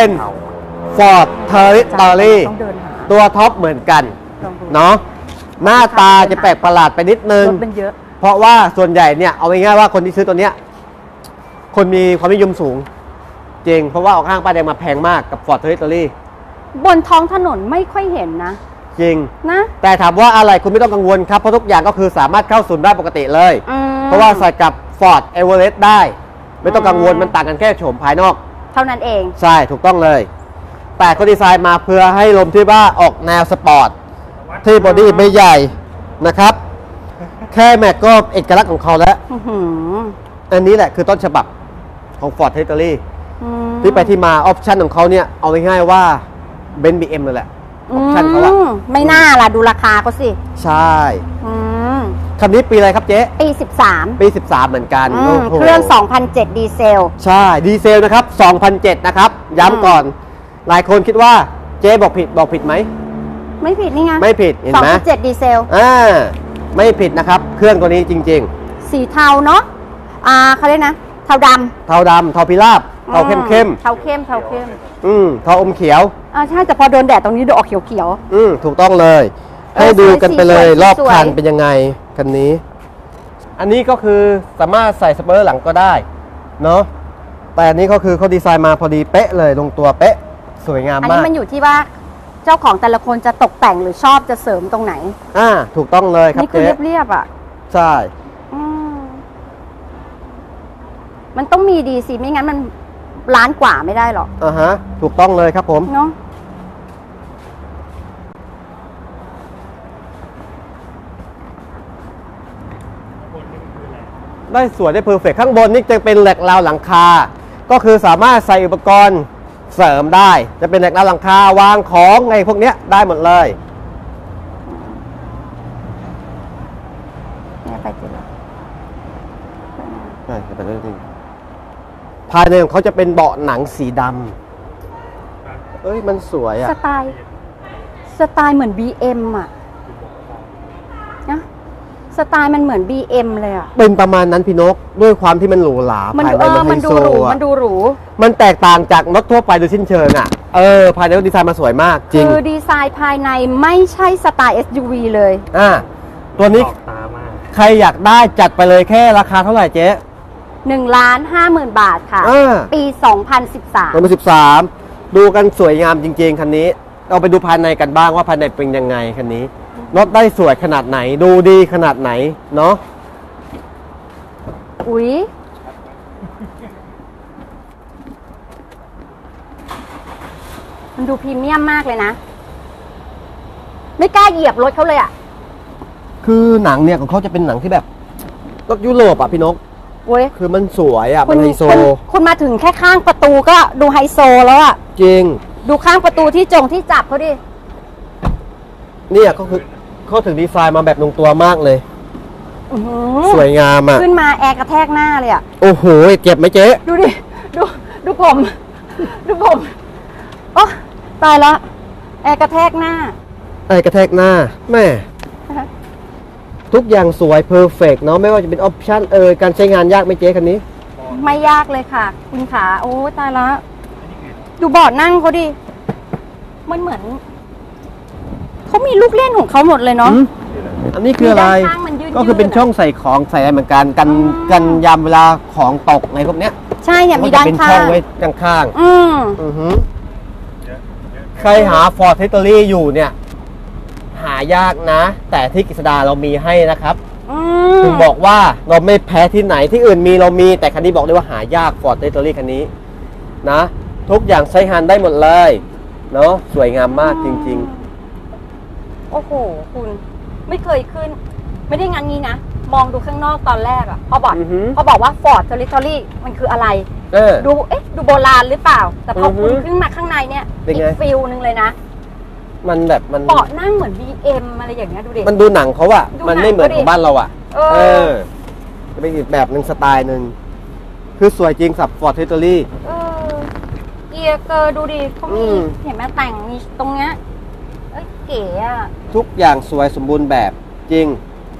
Ford Territory ต้องเดินหาตัวท็อปเหมือนกันลองดูเนาะหน้าตาจะแปลกประหลาดไปนิดนึงรถมันเยอะเพราะว่าส่วนใหญ่เนี่ย เอาง่ายๆว่าคนที่ซื้อตัวเนี้ย คนมีความนิยมสูง จริง เพราะว่าออกห้างป้ายแดงมาแพงมากกับ Ford Territory บนท้องถนนไม่ค่อยเห็นนะจริงนะแต่ถามว่าอะไรคุณไม่ต้องกังวลครับ เพราะทุกอย่างก็คือสามารถเข้าศูนย์ได้ปกติเลยอืมเพราะว่าใส่กับ Ford Everest ได้ ไม่ต้องกังวลอืมมันต่างกันแค่โฉมภายนอกเท่านั้นเองใช่ถูกต้องเลย แต่ก็ดีไซน์มาเพื่อให้ลมที่ว่าออกแนวสปอร์ต ที่บอดี้ไม่ใหญ่นะครับ แค่แม็กก็เอกลักษณ์ของเขาแล้วอื้อหืออันนี้แหละคือต้นฉบับของ Ford Territory อืมที่ไปที่มาออปชันของเขาเนี่ย เอาง่ายๆว่าเบนซ์บีเอ็มเลยแหละออปชันเขาอะอืมไม่น่าล่ะดูราคาเขาสิใช่อืมคันนี้ปีอะไรครับเจ๊ปีสิบสามปี สิบสาม เหมือนกันอืโอ้มโหเครื่อง สองพันเจ็ด ดีเซลใช่ ดีเซลนะครับ สองพันเจ็ด นะครับ ย้ำก่อน หลายคนคิดว่าเจ๊บอกผิดบอกผิดไหมไม่ผิดนี่ไงไม่ผิดเห็นสองไหมพันเจ็ดดีเซลอ่าไม่ผิดนะครับ เครื่องตัวนี้จริงสีเทาเนาะ อ่าเขาเรียกนะ เทาดๆ เทาดำเทาพิราบำเทาเข้มเข้มเทาเข้ม เทาเข้มๆอืมเทาอมเขียวอ่าใช่ แต่พอโดนแดดตรงนี้ดูออกเขียวอืมถูกต้องเลยเออให้ดูกันไปเลยสวยๆรอบคันสวยๆเป็นยังไงคันนี้ อันนี้ก็คือสามารถใส่สเปอร์หลังก็ได้เนาะแต่อันนี้ก็คือเขาดีไซน์มาพอดีเป๊ะเลยลงตัวเป๊ะสวยงามๆ อันมานี้กมันอยู่ที่ว่าเจ้าของแต่ละคนจะตกแต่งหรือชอบจะเสริมตรงไหนอ่าถูกต้องเลยครับนี่คือเจ๊เรียบๆอ่ะใช่อืมมันต้องมีดีสิไม่งั้นมันล้านกว่าไม่ได้หรอกอ่าฮะถูกต้องเลยครับผมเนาะบนนี่มันคืออะไรได้สวยได้เพอร์เฟกข้างบนนี่จะเป็นเหล็กราวหลังคา ก็คือสามารถใส่อุปกรณ์เสริมได้ จะเป็นเหล็กราวหลังคาวางของไงพวกเนี้ยได้หมดเลยเนี่ยไปจุดละใช่แต่เรื่องจริงภายในของเขาจะเป็นเบาะหนังสีดำเอ้ยมันสวยสอ่ะไตล์ สไตล์เหมือน บี เอ็ม อ่ะนะสไตล์มันเหมือน บี เอ็ม เลยอ่ะเป็นประมาณนั้นพี่นกด้วยความที่มันหรูหรามันภายในเออมันไฮมันดูโซหรูอะมันดูหรูมันแตกต่างจากรถทั่วไปโดยสิ้นเชิงอ่ะเออภายในรถดีไซน์มาสวยมากจริงคือดีไซน์ภายในไม่ใช่สไตล์ เอส ยู วี เลยอ่าตัวนี้ออกตามากใครอยากได้จัดไปเลยแค่ราคาเท่าไหร่เจ๊หนึ่งล้านห้าหมื่นบาทค่ะอ่าปี สองพันสิบสามตัวสิบสามดูกันสวยงามจริงๆ คันนี้เราไปดูภายในกันบ้างว่าภายในเป็นยังไงคันนี้รถได้สวยขนาดไหนดูดีขนาดไหนเนาะอุ๊ยมันดูพรีเมียมมากเลยนะ ไม่กล้าเหยียบรถเขาเลยอ่ะคือหนังเนี่ยของเขาจะเป็นหนังที่แบบรถยุโรปอ่ะพี่นกเว้ยคือมันสวยอ่ะคุมัณนไฮโซคุณคุณมาถึงแค่ข้างประตูก็ดูไฮโซแล้วอ่ะจริงดูข้างประตูที่จงที่จับเขาดิเนี่ยก็คือเขาถึงดีไซน์มาแบบลงตัวมากเลยอื้อหือสวยงามอ่ะขึ้นมาแอร์กระแทกหน้าเลยอ่ะโอ้โหเจ็บไหมเจ๊ดูดิ ดู ดูผม ดูผมโอ้ตายแล้ว แอร์กระแทกหน้าไอ้กระแทกหน้าแม่ทุกอย่างสวยเพอร์เฟกเนาะไม่ว่าจะเป็นออปชั่นเอยการใช้งานยากไหมเจ๊คันนี้ไม่ยากเลยค่ะ คุณขา โอ้ตายแล้ว ดูเบาะนั่งเขาดิ มันเหมือน เขามีลูกเล่นของเขาหมดเลยเนาะอืมอันนี้คืออะไรมีด้านข้างมันยืดๆก็คือเป็นช่องใส่ของใส่อะไรเหมือนกันกันอืมกันยามเวลาของตกอะไรพวกเนี้ยใช่เนี่ยมีด้านก็จะเป็นข้าช่องงไว้ข้างอืมๆอือหือเยอะเยอะใครหา Ford History อยู่เนี่ย หายากนะ แต่ที่กฤษดาเรามีให้นะครับอืมถึงบอกว่าเราไม่แพ้ที่ไหนที่อื่นมีเรามีแต่คันนี้บอกเลยว่าหายาก Ford History คันนี้นะ ทุกอย่างใช้งานได้หมดเลยเนาะสวยงามมากจริงโอ้โห คุณ ไม่เคยขึ้น ไม่ได้งั้นงี้นะ มองดูข้างนอกตอนแรกอะพอบอกอือหือพอบอกว่า Ford Territory มันคืออะไรๆ เออดู เอ๊ะ ดูโบราณหรือเปล่า แต่พอออฮึคุณขึ้นมาข้างในเนี่ยเป็นอีไงกฟิลนึงเลยนะมันแบบมันเบาะนั่งเหมือน บี เอ็ม อะไรอย่างเงี้ยดูดิมันดูหนังเขาอะดูมันไม่เหมือนหนังขเขาดิองบ้านเราอะเออเออจะเป็นอีกแบบหนึ่งสไตล์หนึ่งคือสวยจริงสับ Ford History เออเกียร์เกอร์ดูดิเขาอืมีมเห็นไหมแต่งมีตรงเนี้ยเอ้ยเก๋อะทุกอย่างสวยสมบูรณ์แบบจริง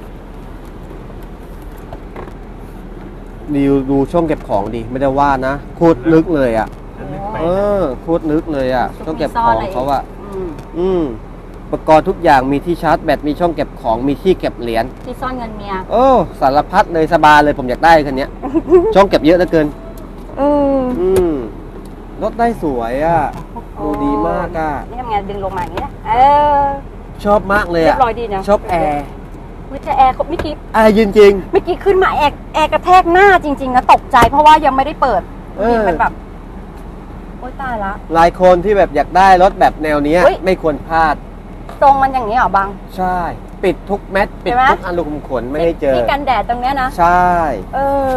ดูดูช่องเก็บของดีไม่ได้ว่านะโคตรลึกเลยอะจะนึกไปเออโคตรลึกเลยอะช่องเก็บของเขาอะอืมอืมอุปกรณ์ทุกอย่างมีที่ชาร์จแบตมีช่องเก็บของมีที่เก็บเหรียญที่ซ่อนเงินเมียโอ้สารพัดเลยสบายเลยผมอยากได้คันเนี้ย ช่องเก็บเยอะเหลือเกินเอออืมรถได้สวยอะดูดีมากอะนี่ทำไงดึงลงมาอย่างนี้นะเออชอบมากเลยเรียอะบร้อยดีนะชอบแอร์วิทยาแอร์เขาเมื่อกี้แอร์จริงเมื่อกี้ขึ้นมาแอร์แอร์กระแทกหน้าจริงๆนะตกใจเพราะว่ายังไม่ได้เปิดเออมันแบบโอ๊ยตายละๆหลายคนที่แบบอยากได้รถแบบแนวเนี้ยเฮ้ยไม่ควรพลาดทรงมันอย่างนี้เหรอบังใช่ ปิดทุกแมทปิดเห็นไหมทุกอลูขุมขนไม่ให้เจอที่กันแดดตรงเนี้ยนะใช่เออ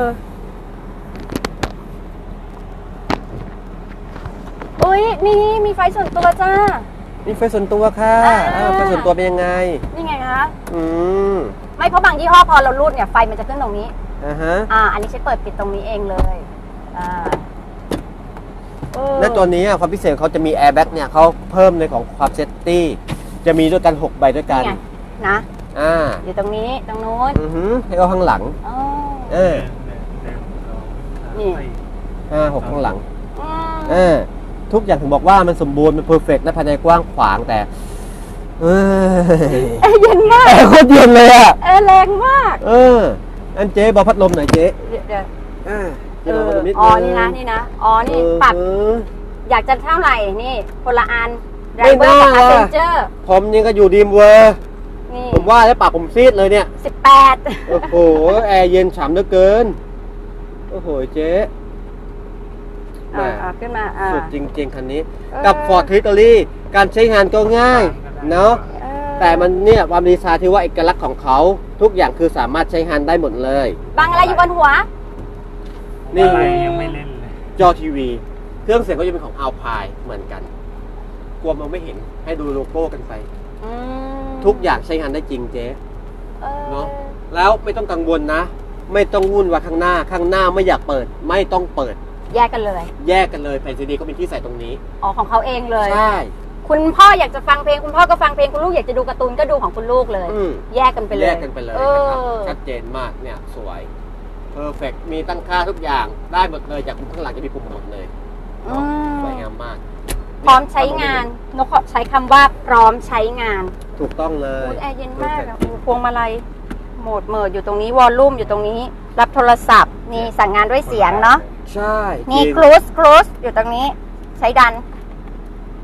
อุ้ยนี่มีไฟส่วนตัวจ้ามีไฟส่วนตัวค่ะอ่าอ้าวไฟส่วนตัวเป็นยังไงนี่ไงคะอืมไม่เพราะบางยี่ห้อพอเรารูดเนี่ยไฟมันจะขึ้นตรงนี้อ่าฮะอ่า อันนี้ใช้เปิดปิดตรงนี้เองเลยอ่าเออและตัวนี้อะความพิเศษเขาจะมีแอร์แบ็กเนี่ยเขาเพิ่มในของความเซฟตี้จะมีด้วยกันหกใบด้วยกันนี่ไงนะอ่าอยู่ตรงนี้ตรงนู้นอือฮึให้เอาข้างหลังอ๋อเออหนึ่งหนึ่งสองสามนี่สี่ห้าหกข้างหลังอืมเออทุกอย่างถึงบอกว่ามันสมบูรณ์มันเพอร์เฟกต์และภายในกว้างขวางแต่เออแอร์เย็นมากแอร์โคตรเย็นเลยอ่ะแอร์แรงมากเอออันเจ๊บอกพัดลมหน่อยเจ๊เดี๋ยวเดี๋ยวอ่าเอเจ๊บอกอพัดลมนิดนึงอ๋อนี่นะนี่นะอ๋อนี่ปรับเอออยากจะเท่าไหร่นี่คนละอันไดไม่เวอร์กับน่าอะว่ะเซนเจอร์ผมยังก็อยู่ดีมเวอร์นี่ผมว่าแล้วปากผมซีดเลยเนี่ยสิบแปดโอ้โห แอร์เย็นฉ่ำเหลือเกิน โอ้โห เจ๊อ่าอ่าขึ้นมาอ่าสุดจริงๆ คันนี้เออกับ Ford History การใช้งานก็ง่าย เนาะเออแต่มันเนี่ยความดีไซน์ที่ว่าเอกลักษณ์ของเขา ทุกอย่างคือสามารถใช้งานได้หมดเลยบังอะไรอยู่บนหัวนี่อะไรยังไม่เล่นเลยจอทีวี เครื่องเสียงก็จะเป็นของ Alpine เหมือนกัน กลัวมองไม่เห็น ให้ดูโลโก้กันไปอืมทุกอย่างใช้งานได้จริงเจ๊เออเนาะ แล้วไม่ต้องกังวลนะ ไม่ต้องวุ่นวายข้างหน้า ข้างหน้าไม่อยากเปิด ไม่ต้องเปิดแยกกันเลยแยกกันเลยแผ่นซีดีก็มีที่ใส่ตรงนี้อ๋อของเขาเองเลยใช่คุณพ่ออยากจะฟังเพลงคุณพ่อก็ฟังเพลงคุณลูกอยากจะดูการ์ตูนก็ดูของคุณลูกเลยอืมแยกกันไปเลยแยกกันไปเลยเอนะครับอชัดเจนมากเนี่ยสวยเพอร์เฟกมีตั้งค่าทุกอย่างได้หมดเลยจากข้างหลังจะมีปุ่มหมดเลยอืเนาะมสวยงามมากพร้อมใช้งานนกขอใช้คำว่าพร้อมใช้งานถูกต้องเลยอุ๊ยแอร์เย็นมากอะอู้พวงมาลัยโหมดเมิดอยู่ตรงนี้วอลลุ่มอยู่ตรงนี้ รับโทรศัพท์นี่สั่งงานด้วยเสียงเนาะใช่นี่จริงครูสครูสอยู่ตรงนี้ ใช้ดัน เอ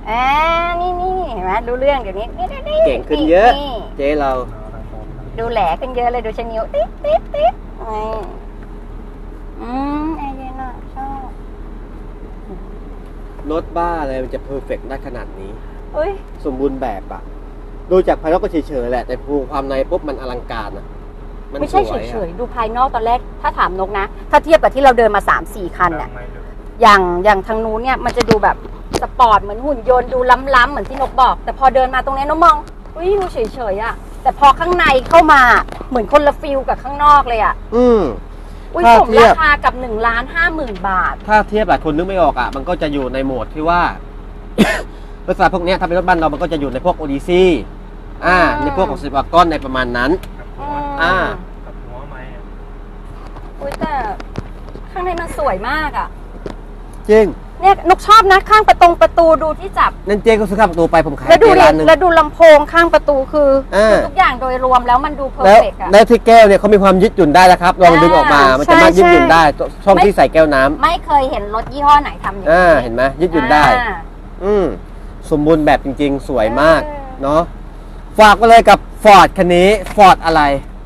อ่านี่นี่เห็นไหมรู้เรื่องเดี๋ยวนี้นี่นี่เก่งขึ้นเยอะ เจ๊เราดูแหลขึ้นเยอะเลยดูชะนิ้วติ๊ดติ๊ดติ๊ดอืมไอเดียน่ะชอบรถบ้าอะไรมันจะเพอร์เฟกต์ได้ขนาดนี้เอ้ยสมบูรณ์แบบอะดูจากภายนอกก็เฉยๆแหละแต่ภูความในปุ๊บมันอลังการอะมันไม่ใช่สวยเฉอะยๆดูภายนอกตอนแรกถ้าถามนกนะ ถ้าเทียบกับที่เราเดินมา สามสี่ คันเนี่ยไม่รู้อย่างอย่างทางนู้นเนี่ยมันจะดูแบบสปอร์ตเหมือนหุ่นยนต์ดูล้ำๆเหมือนที่นกบอก แต่พอเดินมาตรงนี้นกมองอุ้ยดูเฉยๆอะแต่พอข้างในเข้ามาเหมือนคนละฟิลกับข้างนอกเลยอะอืมอุ้ยถ้าสมเทียราบคากับหนึ่งล้านห้าหมื่นบาทถ้าเทียบหลายคนนึกไม่ออกอะมันก็จะอยู่ในโหมดที่ว่า รถไฟพวกเนี้ยถ้าเป็นรถบ้านเรามันก็จะอยู่ในพวกโอดีซีอ่าอืมในพวกของสิบวากอนในประมาณนั้นกับหัอืวมอ่ากับหัวไม้อะอุ้ยแต่ข้างในมันสวยมากอะจริงเนี่ยนกชอบนะข้างประตงประตูดูที่จับนั่นเจ๊ก็ซื้อข้าวประตูไปผมขายแล้วดูเจ๊ดิร้านหนึงแล้วดูลำโพงข้างประตูคืออ่าคือทุกอย่างโดยรวมแล้วมันดูเพอร์แล้วเฟกต์อะแล้วที่แก้วเนี่ยเขามีความยืดหยุ่นได้นะครับลองดึงออกมาอ่ามันจะมาใช่ยืดหยุ่นใช่ได้ช่องไม่ที่ใส่แก้วน้ำไม่เคยเห็นรถยี่ห้อไหนทำอย่างอ่าเห็นไหมยืดหยุ่นได้อ่าอืมสมบูรณ์แบบจริงๆ สวยมากเออเนาะฝากไปเลยกับฟอร์ดคันนี้ฟอร์ดอะไร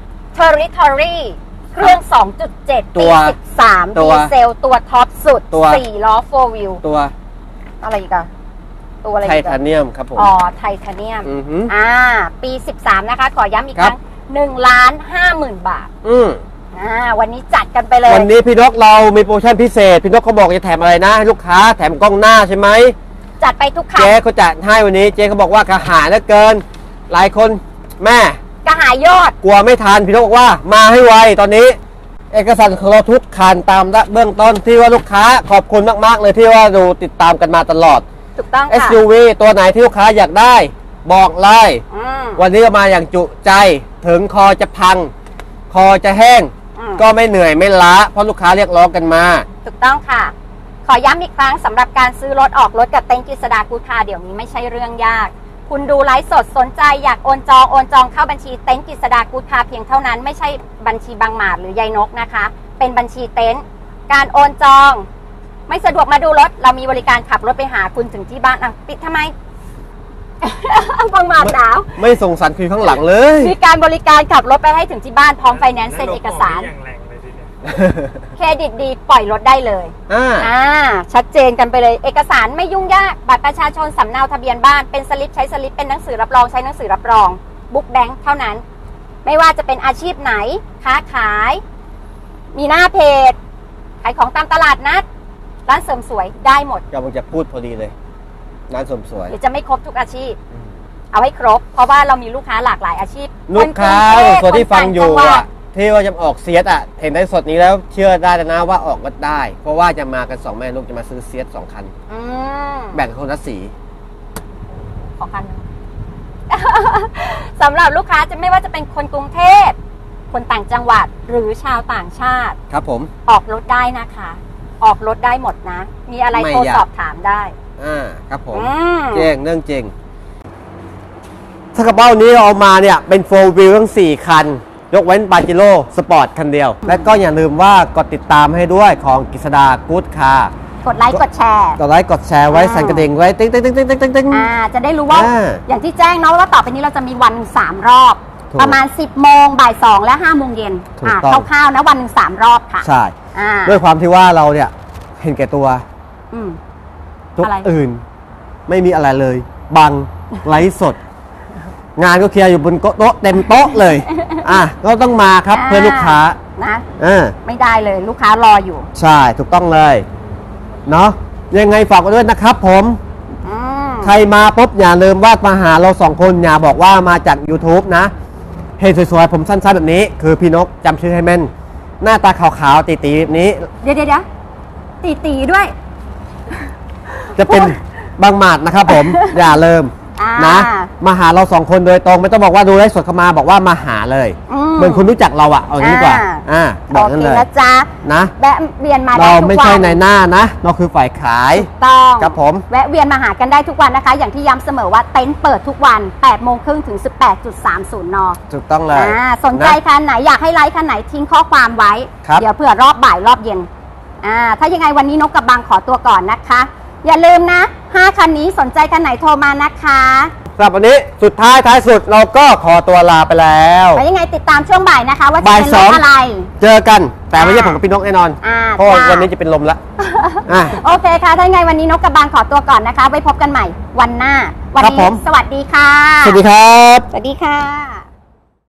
Territory เครื่อง สองจุดเจ็ดตัปีวสิบสามตัดีวเซลตัวท็อปสุดตัวสี่ล้อโฟร์วิวตัวอะไรอีกอะตัวอะไรไทอีกเทอะเนียมครับผมอ๋อไทเทเนียมอือหืออ่า ปี สิบสาม นะคะ ขอย้ำอีกคครับ รั้งหนึ่งล้านห้าหมื่นบาทอืมอ่า วันนี้จัดกันไปเลยวันนี้พี่นกเรามีโปรโมชั่นพิเศษ พี่นกเขาบอกจะแถมอะไรนะให้ลูกค้าแถมกล้องหน้าใช่ไหมจัดไปทุกคันเจ๊เขาจัดให้วันนี้เจ๊เขาบอกว่ากระหายเหลือเกิน หลายคนแม่กระหายยอดกลัวไม่ทันพี่นกบอกว่ามาให้ไวตอนนี้ เอกสารของเราทุกคันตามเบื้องต้นที่ว่าลูกค้าขอบคุณมากๆเลยที่ว่าดูติดตามกันมาตลอดถูกต้องเอสค่ะยู วี ตัวไหนที่ลูกค้าอยากได้ บอกเลยอืมวันนี้ก็มาอย่างจุใจถึงคอจะพัง คอจะแห้งอืมก็ไม่เหนื่อยไม่ล้าเพราะลูกค้าเรียกร้องกันมาถูกต้องค่ะ ขอย้ำอีกครั้งสำหรับการซื้อรถออกรถกับเต็นท์กฤษดากูดคาร์เดี๋ยวนี้ไม่ใช่เรื่องยาก คุณดูไลฟ์สดสนใจอยากโอนจองโอนจองเข้าบัญชีเต็นท์กฤษดากูดคาร์เพียงเท่านั้นไม่ใช่บัญชีบางหมาดหรือยายนกนะคะ เป็นบัญชีเต็นท์การโอนจอง ไม่สะดวกมาดูรถเรามีบริการขับรถไปหาคุณถึงที่บ้านอ่ะปิดทำไม บางหมาดหนาวไม่ส่งสันคือข้างหลังเลยมีการบริการขับรถไปให้ถึงที่บ้านพร้อมไฟแนนซ์เซ็นเอกสารอย่างแรงเลยทีเดียวเครดิตดีปล่อยรถได้เลยอ่าอ่าชัดเจนกันไปเลยเอกสารไม่ยุ่งยากบัตรประชาชนสำเนาทะเบียนบ้านเป็นสลิปใช้สลิปเป็นหนังสือรับรองใช้หนังสือรับรองบุ๊กแบงค์เท่านั้น ไม่ว่าจะเป็นอาชีพไหน ค้าขาย มีหน้าเพจขายของตามตลาดนัดร้านเสริมสวยได้หมดกำลังจะพูดพอดีเลยร้านเสริมสวยหรือจะไม่ครบทุกอาชีพ เอาให้ครบ เพราะว่าเรามีลูกค้าหลากหลายอาชีพลูกค้านกรุงเทพส่วนที่ฟังอยู่คนต่างจังหวัอ่ะดที่ว่าจะออกเซียสอ่ะเห็นได้สดนี้แล้วเชื่อได้แล้วนะว่าออกก็ได้ เพราะว่าจะมากันสองแม่ลูกจะมาซื้อเซียสสองคันอืมแบ่งคนละสีขอคันหนึ่ง สำหรับลูกค้าจะไม่ว่าจะเป็นคนกรุงเทพคนต่างจังหวัดหรือชาวต่างชาติครับผมออกรถได้นะคะ ออกรถได้หมดนะ มีอะไรไม่โทรยากสอบถามได้อ่าครับผมอืมเจงเรื่องจริงถ้ากระเป๋านี้เราเอามาเนี่ยเป็นโฟล์วิวทั้งสี่คัน ยกเว้นปาจิโร่สปอร์ตคันเดียว และก็อย่าลืมว่ากดติดตามให้ด้วยของกฤษดากู๊ดคาร์กดไลค์กดแชร์กดไลค์กดแชร์ไว้อ่าสั่นกระดิ่งไว้ติ๊งติ๊งติ๊งติ๊งติ๊งติ๊งติ๊งอ่าจะได้รู้ว่าอ่าอย่างที่แจ้งเนาะว่าต่อไปนี้เราจะมีวันหนึ่งสามรอบถูกประมาณสิบโมงบ่ายสองและห้าโมงเย็นถูกอ่าต้องคร่าวๆนะวันหนึ่งสามรอบค่ะใช่อ่าด้วยความที่ว่าเราเนี่ยเห็นแก่ตัวอืมทุกอะไรอื่น ไม่มีอะไรเลย บังไลฟ์สด งานก็เคลียร์อยู่บนโต๊ะเต็มโต๊ะเลย อ่ะก็ต้องมาครับเพื่อลูกค้านะอ่าไม่ได้เลยลูกค้ารออยู่ใช่ถูกต้องเลยเนาะยังไงฝากไว้ด้วยนะครับผมอืมใครมาปุ๊บอย่าลืมว่ามาหาเราสองคนอย่าบอกว่ามาจาก YouTube นะเห็นสวยๆผมสั้นๆแบบนี้ คือพี่นกจำชื่อให้แม่น หน้าตาขาวๆตีๆแบบนี้เดี๋ยวเดี๋ยวเดี๋ยวตีตีๆด้วยจะเป็นบางหมาดนะครับผม อย่าลืมอ่านะมาหาเราสองคนโดยตรงไม่ต้องบอกว่าดูไลฟ์สดเข้ามาบอกว่ามาหาเลยอืมเหมือนคุณรู้จักเราอะเอาอย่างนี้ดีกว่าอ่าอ่าบอกนั่นโอเลเคยนะจ๊ะนะแวะเวียนมาได้เราทุกวันไม่ใช่ในหน้านะเราคือฝ่ายขายถูกต้องครับผมแวะเวียนมาหากันได้ทุกวันนะคะ อย่างที่ย้ำเสมอว่าเต็นท์เปิดทุกวันแปดโมงครึ่งถึง สิบแปดจุดสามศูนย์ นถูกต้องเลยอ่าสนใจนะคันไหนอยากให้ไลค์คันไหนทิ้งข้อความไว้ครับเดี๋ยวเผื่อรอบบ่ายรอบเย็นอ่าถ้ายังไงวันนี้นกกับบางขอตัวก่อนนะคะอย่าลืมนะห้าคันนี้สนใจคันไหนโทรมานะคะสำหรับวันนี้สุดท้ายท้ายสุดเราก็ขอตัวลาไปแล้วแล้วยังไงติดตามช่วงบ่ายนะคะ ว่าจะบ่ายเป็นสรอถงอะไรเจอกันแต่ไม่ใช่ผมกับพี่นกแน่นอนอ่าเพราะว่าจ้าวันนี้จะเป็นลมละ อ่ะโอเคค่ะ ถ้ายังไงวันนี้นกกระบาลขอตัวก่อนนะคะ ไว้พบกันใหม่วันหน้า วันครับนี้ผมสวัสดีค่ะสวัสดีครับสวัสดีค่ะ